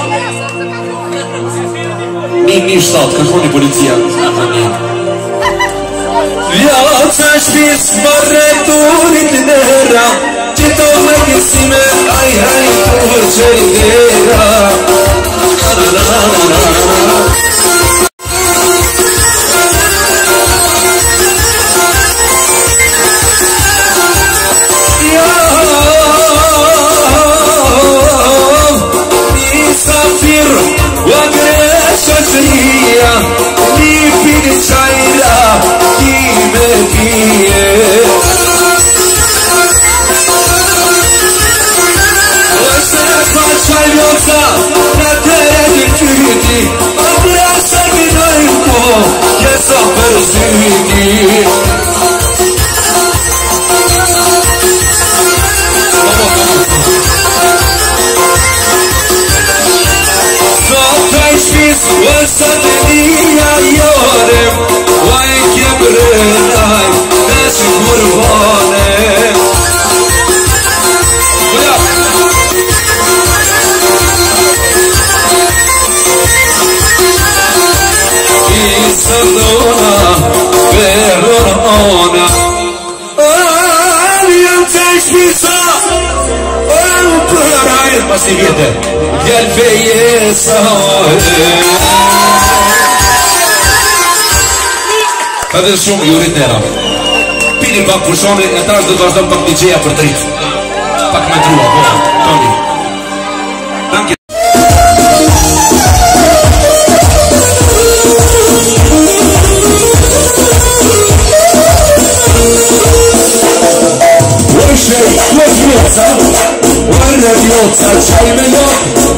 [SPEAKER 2] Një shtat, kërkoni policia Avnia Vjata i shpis Barreturit nëra Qito me kësime Aj të vërgjera sardona Verona Alien tesh pisa Përrajt pas një vjetë Djel fejesa Edhe shumë jurit nera Pini pak pushoni e tash dhe të vazhdojmë pak një gjeja për dritë Pak me drua, po, Toni Danke Guarda diozza, c'hai meglio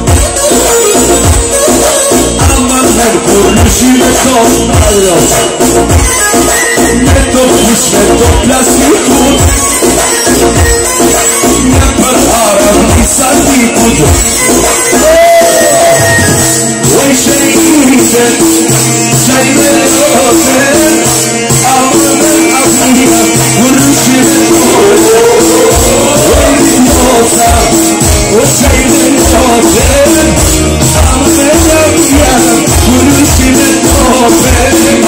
[SPEAKER 2] Amman Merkur, l'uscire con all'ossa Metto push, metto plasticud Ne parara di saltitud Vuoi scegliere, c'hai meglio Amman Merkur, l'uscire وشاي من الحوزين عم نلاقيها كل شي متوفين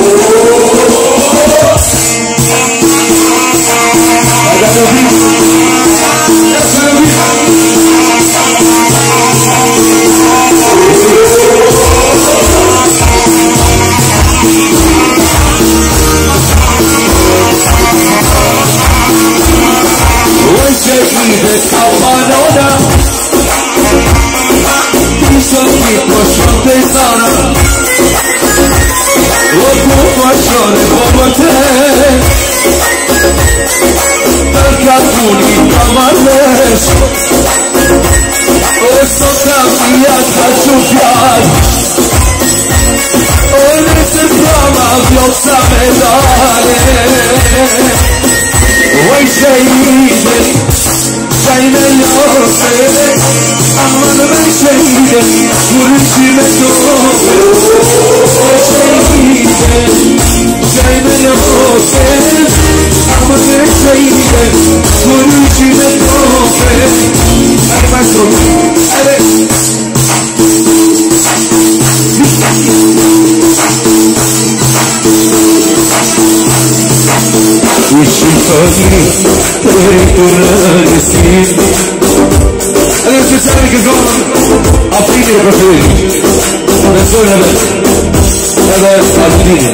[SPEAKER 2] Adesso sai che sono a finire per te persone adesso a finire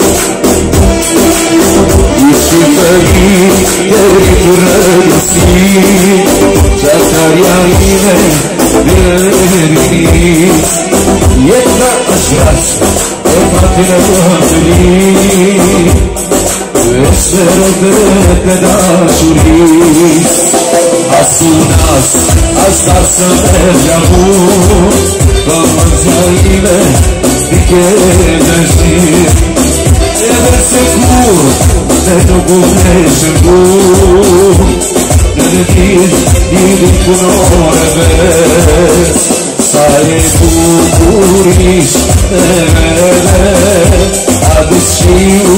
[SPEAKER 2] i cittadini ritornati già cariare venerdì jedna aşrat e fatile lì Espero te da şuri Asunas astarsa mercamu Kamanzayime dikeneşti Ederse kur ne dokuneşim bu Ne dir dilim kunore bez Sare buriş emele Adışiu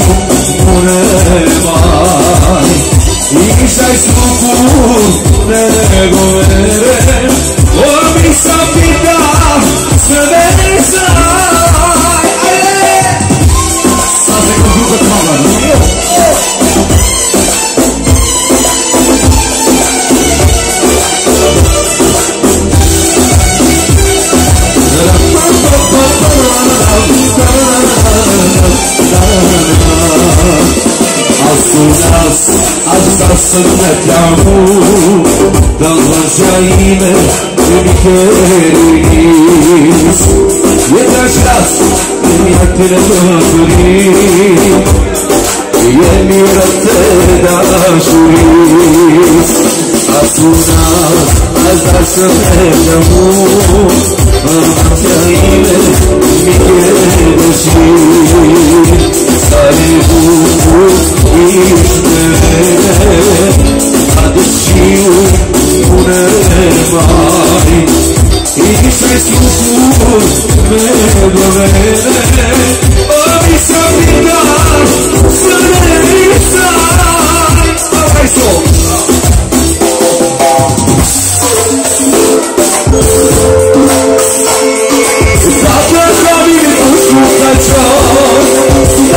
[SPEAKER 2] Munemai Isai smukur negovere Orbi sapita Svedesai Sase con gruppo trova Asunas astasın mekamu Dalacağime ülkeriz Yedaşlas Nimetine döndürür Yemirate daşuriz Asunas astasın mekamu Dalacağime ülkeriz Saribu İşlerine Adışiu Munemai İşe sukur Medovere Obi sabidar Sırrıysay Avayso Zaten kabir uçuk kaçar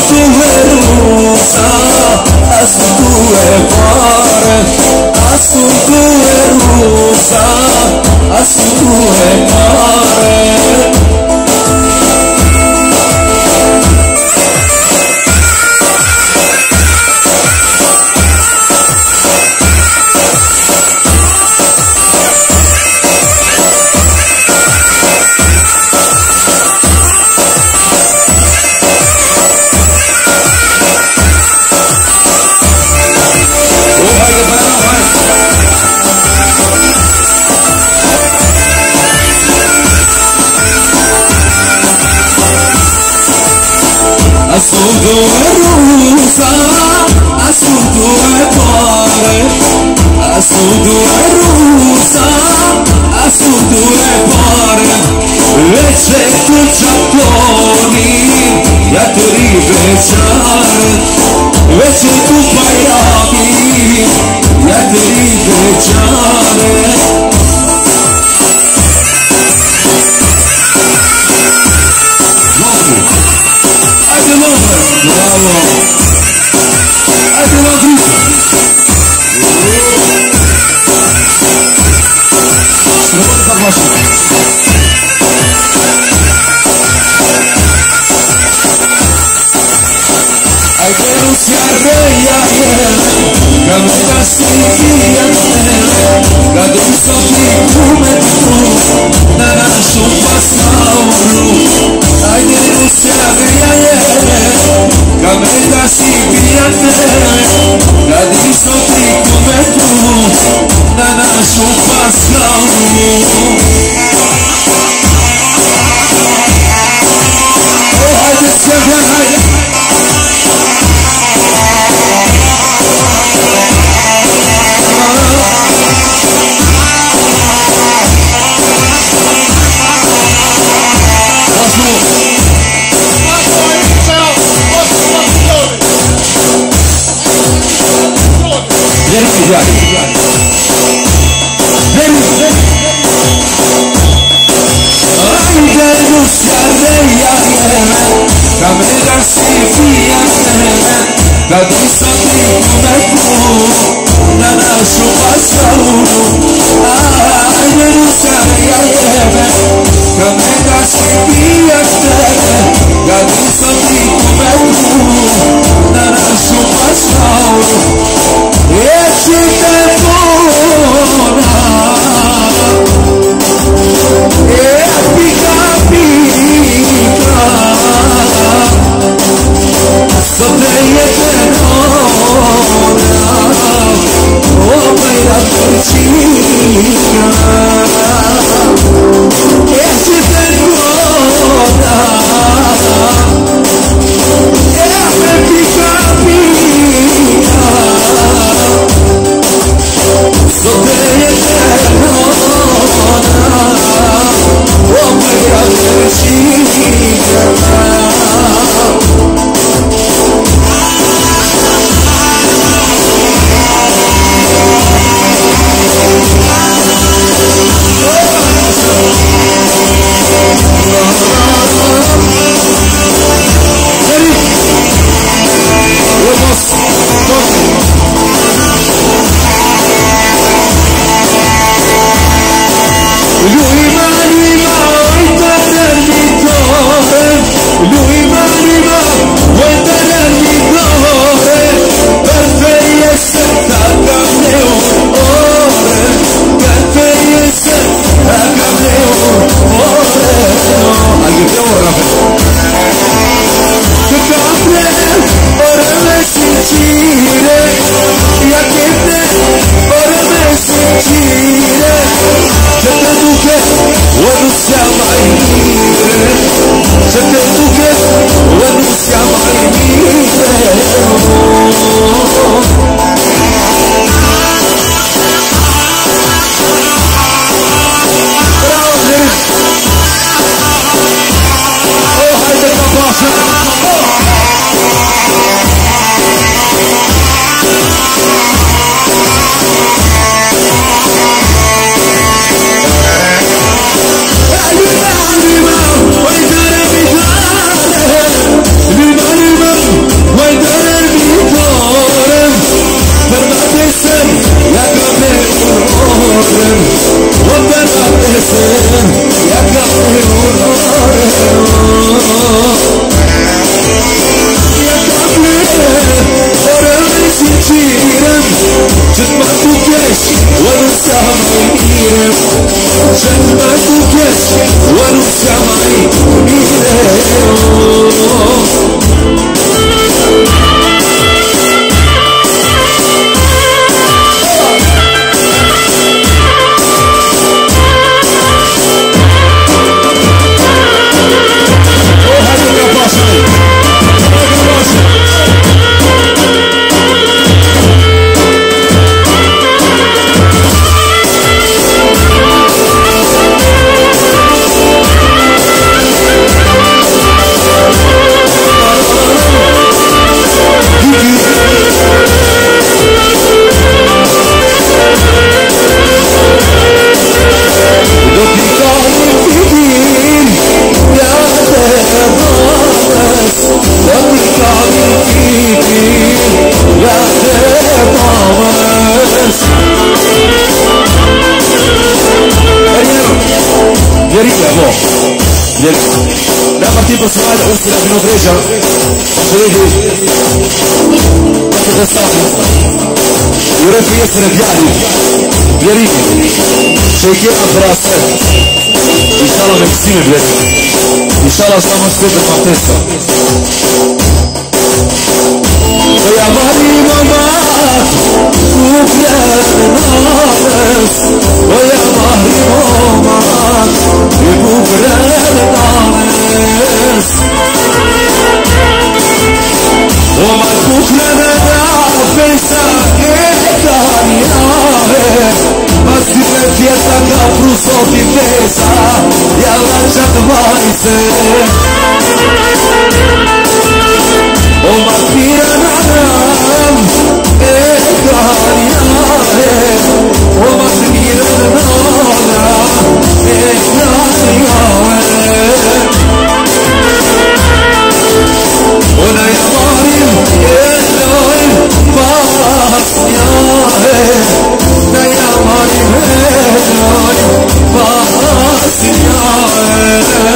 [SPEAKER 2] verusa, assunto é fora, assunto é russa, assunto é fora. Assunto é russa, assunto é fora, assunto é russa, assunto é fora. Vece tu Giapponi, ja ti rivecciare, vece tu Miami, ja ti rivecciare. Bravo! Ecco la dritta! Provate per la sua! Ai che non si arreia, che non sta sentire, che non so più come tu, da nasce un passauro. Ai che non si arreia, Camenda si piante, la di sotri come tu, da nasce un passauro. Oh, haydi sevgen haydi. Camera si fiasca, da di sotri come tu, da nasce un passauro. Ai non sai camera si fiasca, da di sotri come tu, da nasce un passauro. E ci telefona, e pica pica. Sobrei tenora, oh mera porcina, esse tenora, e pica pica. Sobrei tenora, oh mera porcina.
[SPEAKER 1] Vjerite, bo. Jer na partij personale Ustina Vinodređa se vidi kako da stavim. I u repu jeste nebjani. Vjerite. Šejkira prase. Inšala Meksime vjeri. Inšala samo Stepen Matesa. Ja marim amat Kupljen nanes Ja marim amat Kupljen nanes Oma kupljen napisa Etan jave Masime pjesa ka prusoti pesa Ja lačat vajse Oma piranam Ekanjare Oma piranam Ekanjare Ona yamarim Eloim Pasnjare Na yamarim Eloim Pasnjare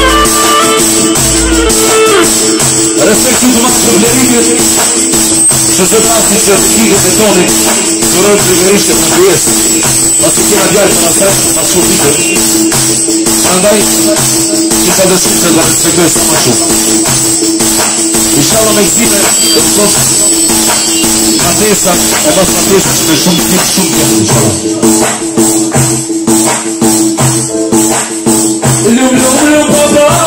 [SPEAKER 2] Respectul dumneavoastră,
[SPEAKER 1] Shëzë plasni që të kikët e tonit durojnë trigërisht e përgjes pasi kena djallë për asaj pas shumë vitër. Andaj që ka dëshim që të respektoj sa ma shumë. Inshallah me gzime dhe të kosë matesa e pas matesa që me shumë tjetë inshallah.
[SPEAKER 2] Lum pa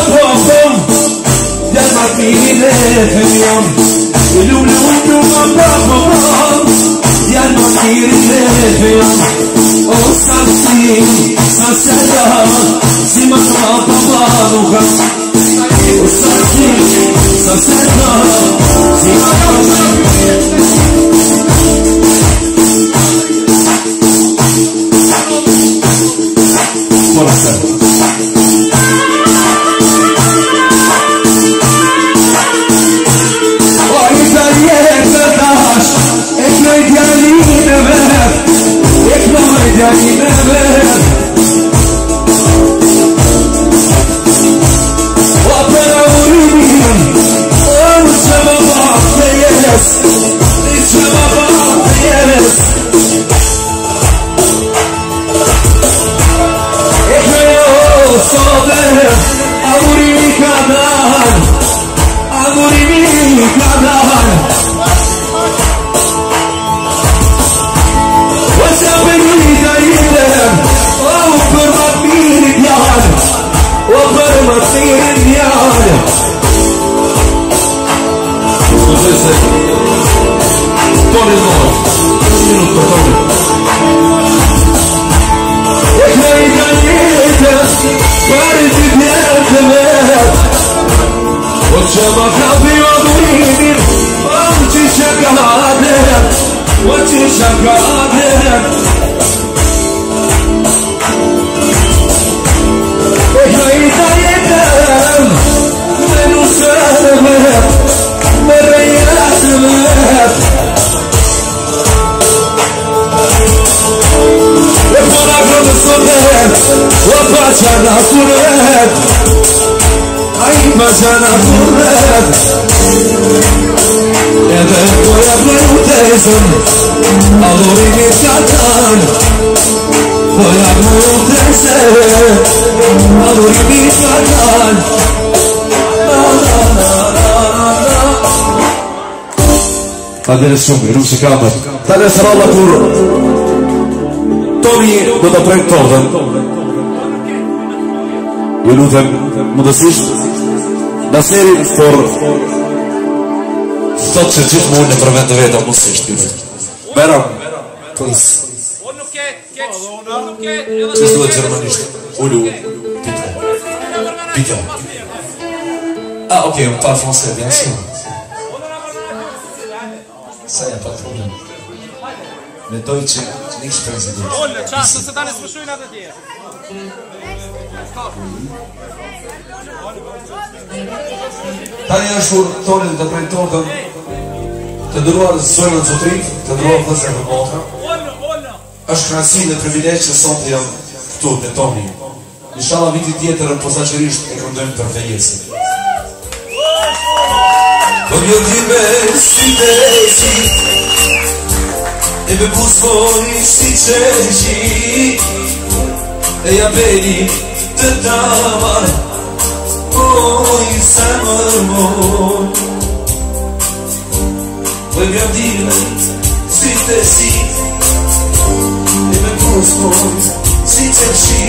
[SPEAKER 2] Djallë matinin e femion Lum pa Djallë matinin e femion O sa seda Si ma pa nuka O sa seda Si ma
[SPEAKER 1] Buonasera. Falenderes shumë, nuk që kamër. Tale së ralla kur Toni do të prejtë tordën. Ju lutem mundësisht Naseri por thot që gjithë mund në për vend të veta mundësisht. Bera, please. Që së duhet gjermanisht? Ullu Peter. Ah, ok, on parle français, bien sûr. Ça, y a pas de problème. Mais Deutsche nicht sprechen.
[SPEAKER 3] Olle, čas, da se danes sprašuju na dadje.
[SPEAKER 1] Tani është kur Toni të prej tordën të ndëruar zojnë në zotrit, të ndëruar vëzër dhe motra. Është kënaqësi dhe privilegj që sot jam këtu te Toni. Inshallah viti tjetër posaçërisht e këndojmë për vejesin. Voglio dirmi si tesi e me busvoj si qeqi e ja beri të damar oj se mërmon. Voglio dirmi si tesi e me busvoj si qeqi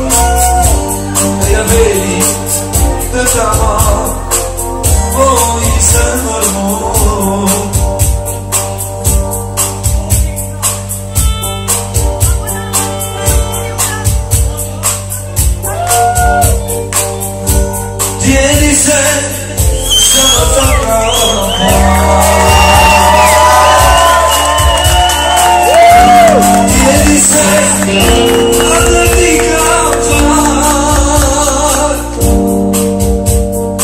[SPEAKER 1] e ja beri të damar oj se mërmon. Tieni se më toka tieni se atë ti kam fal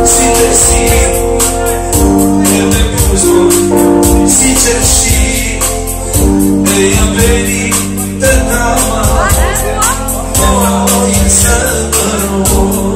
[SPEAKER 2] si te simt, e de gusto, sincer și i-am venit de nama, noi să mă rog.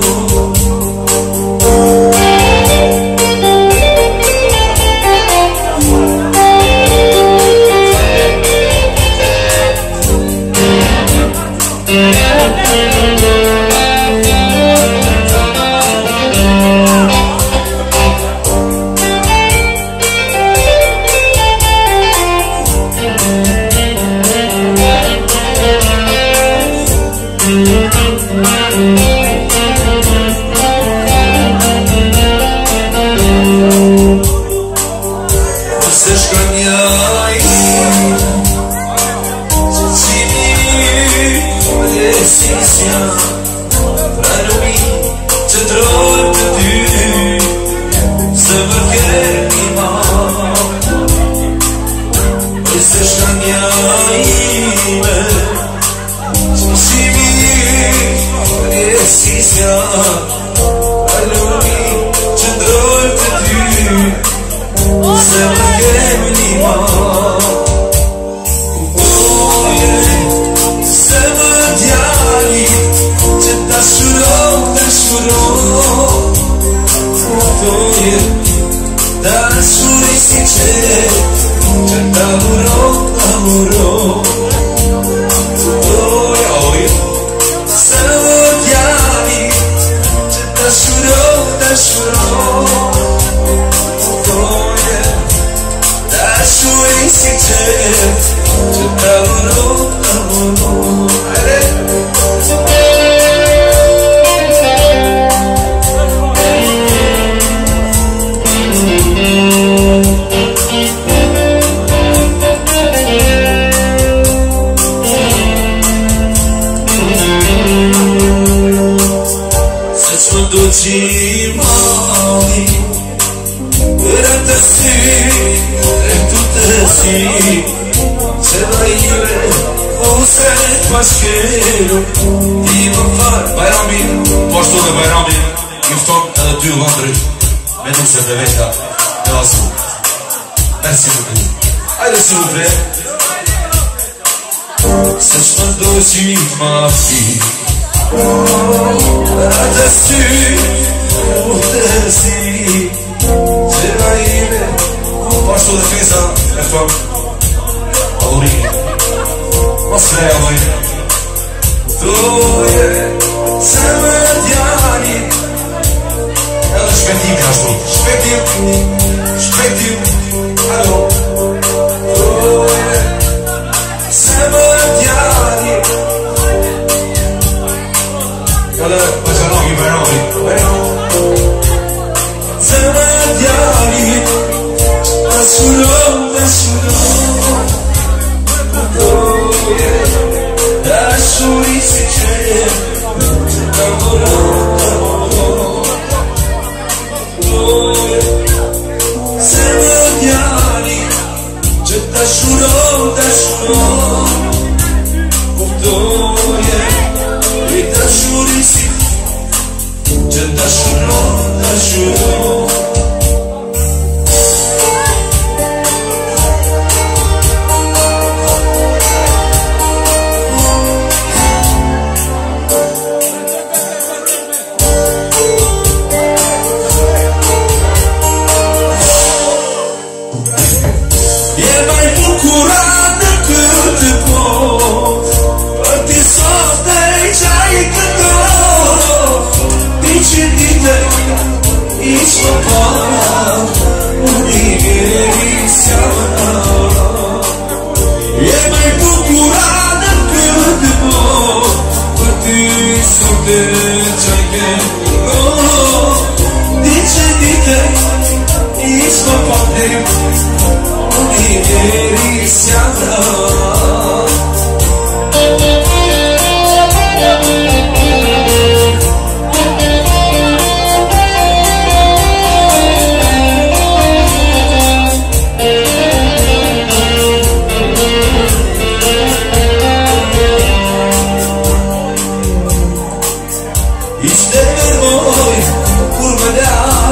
[SPEAKER 5] İşte boy kurmadan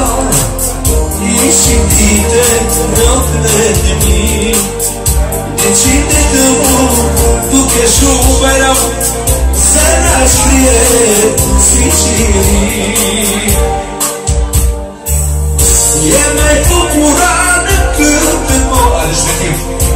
[SPEAKER 2] shiri Je me bukuran këndën mo Alë shmetim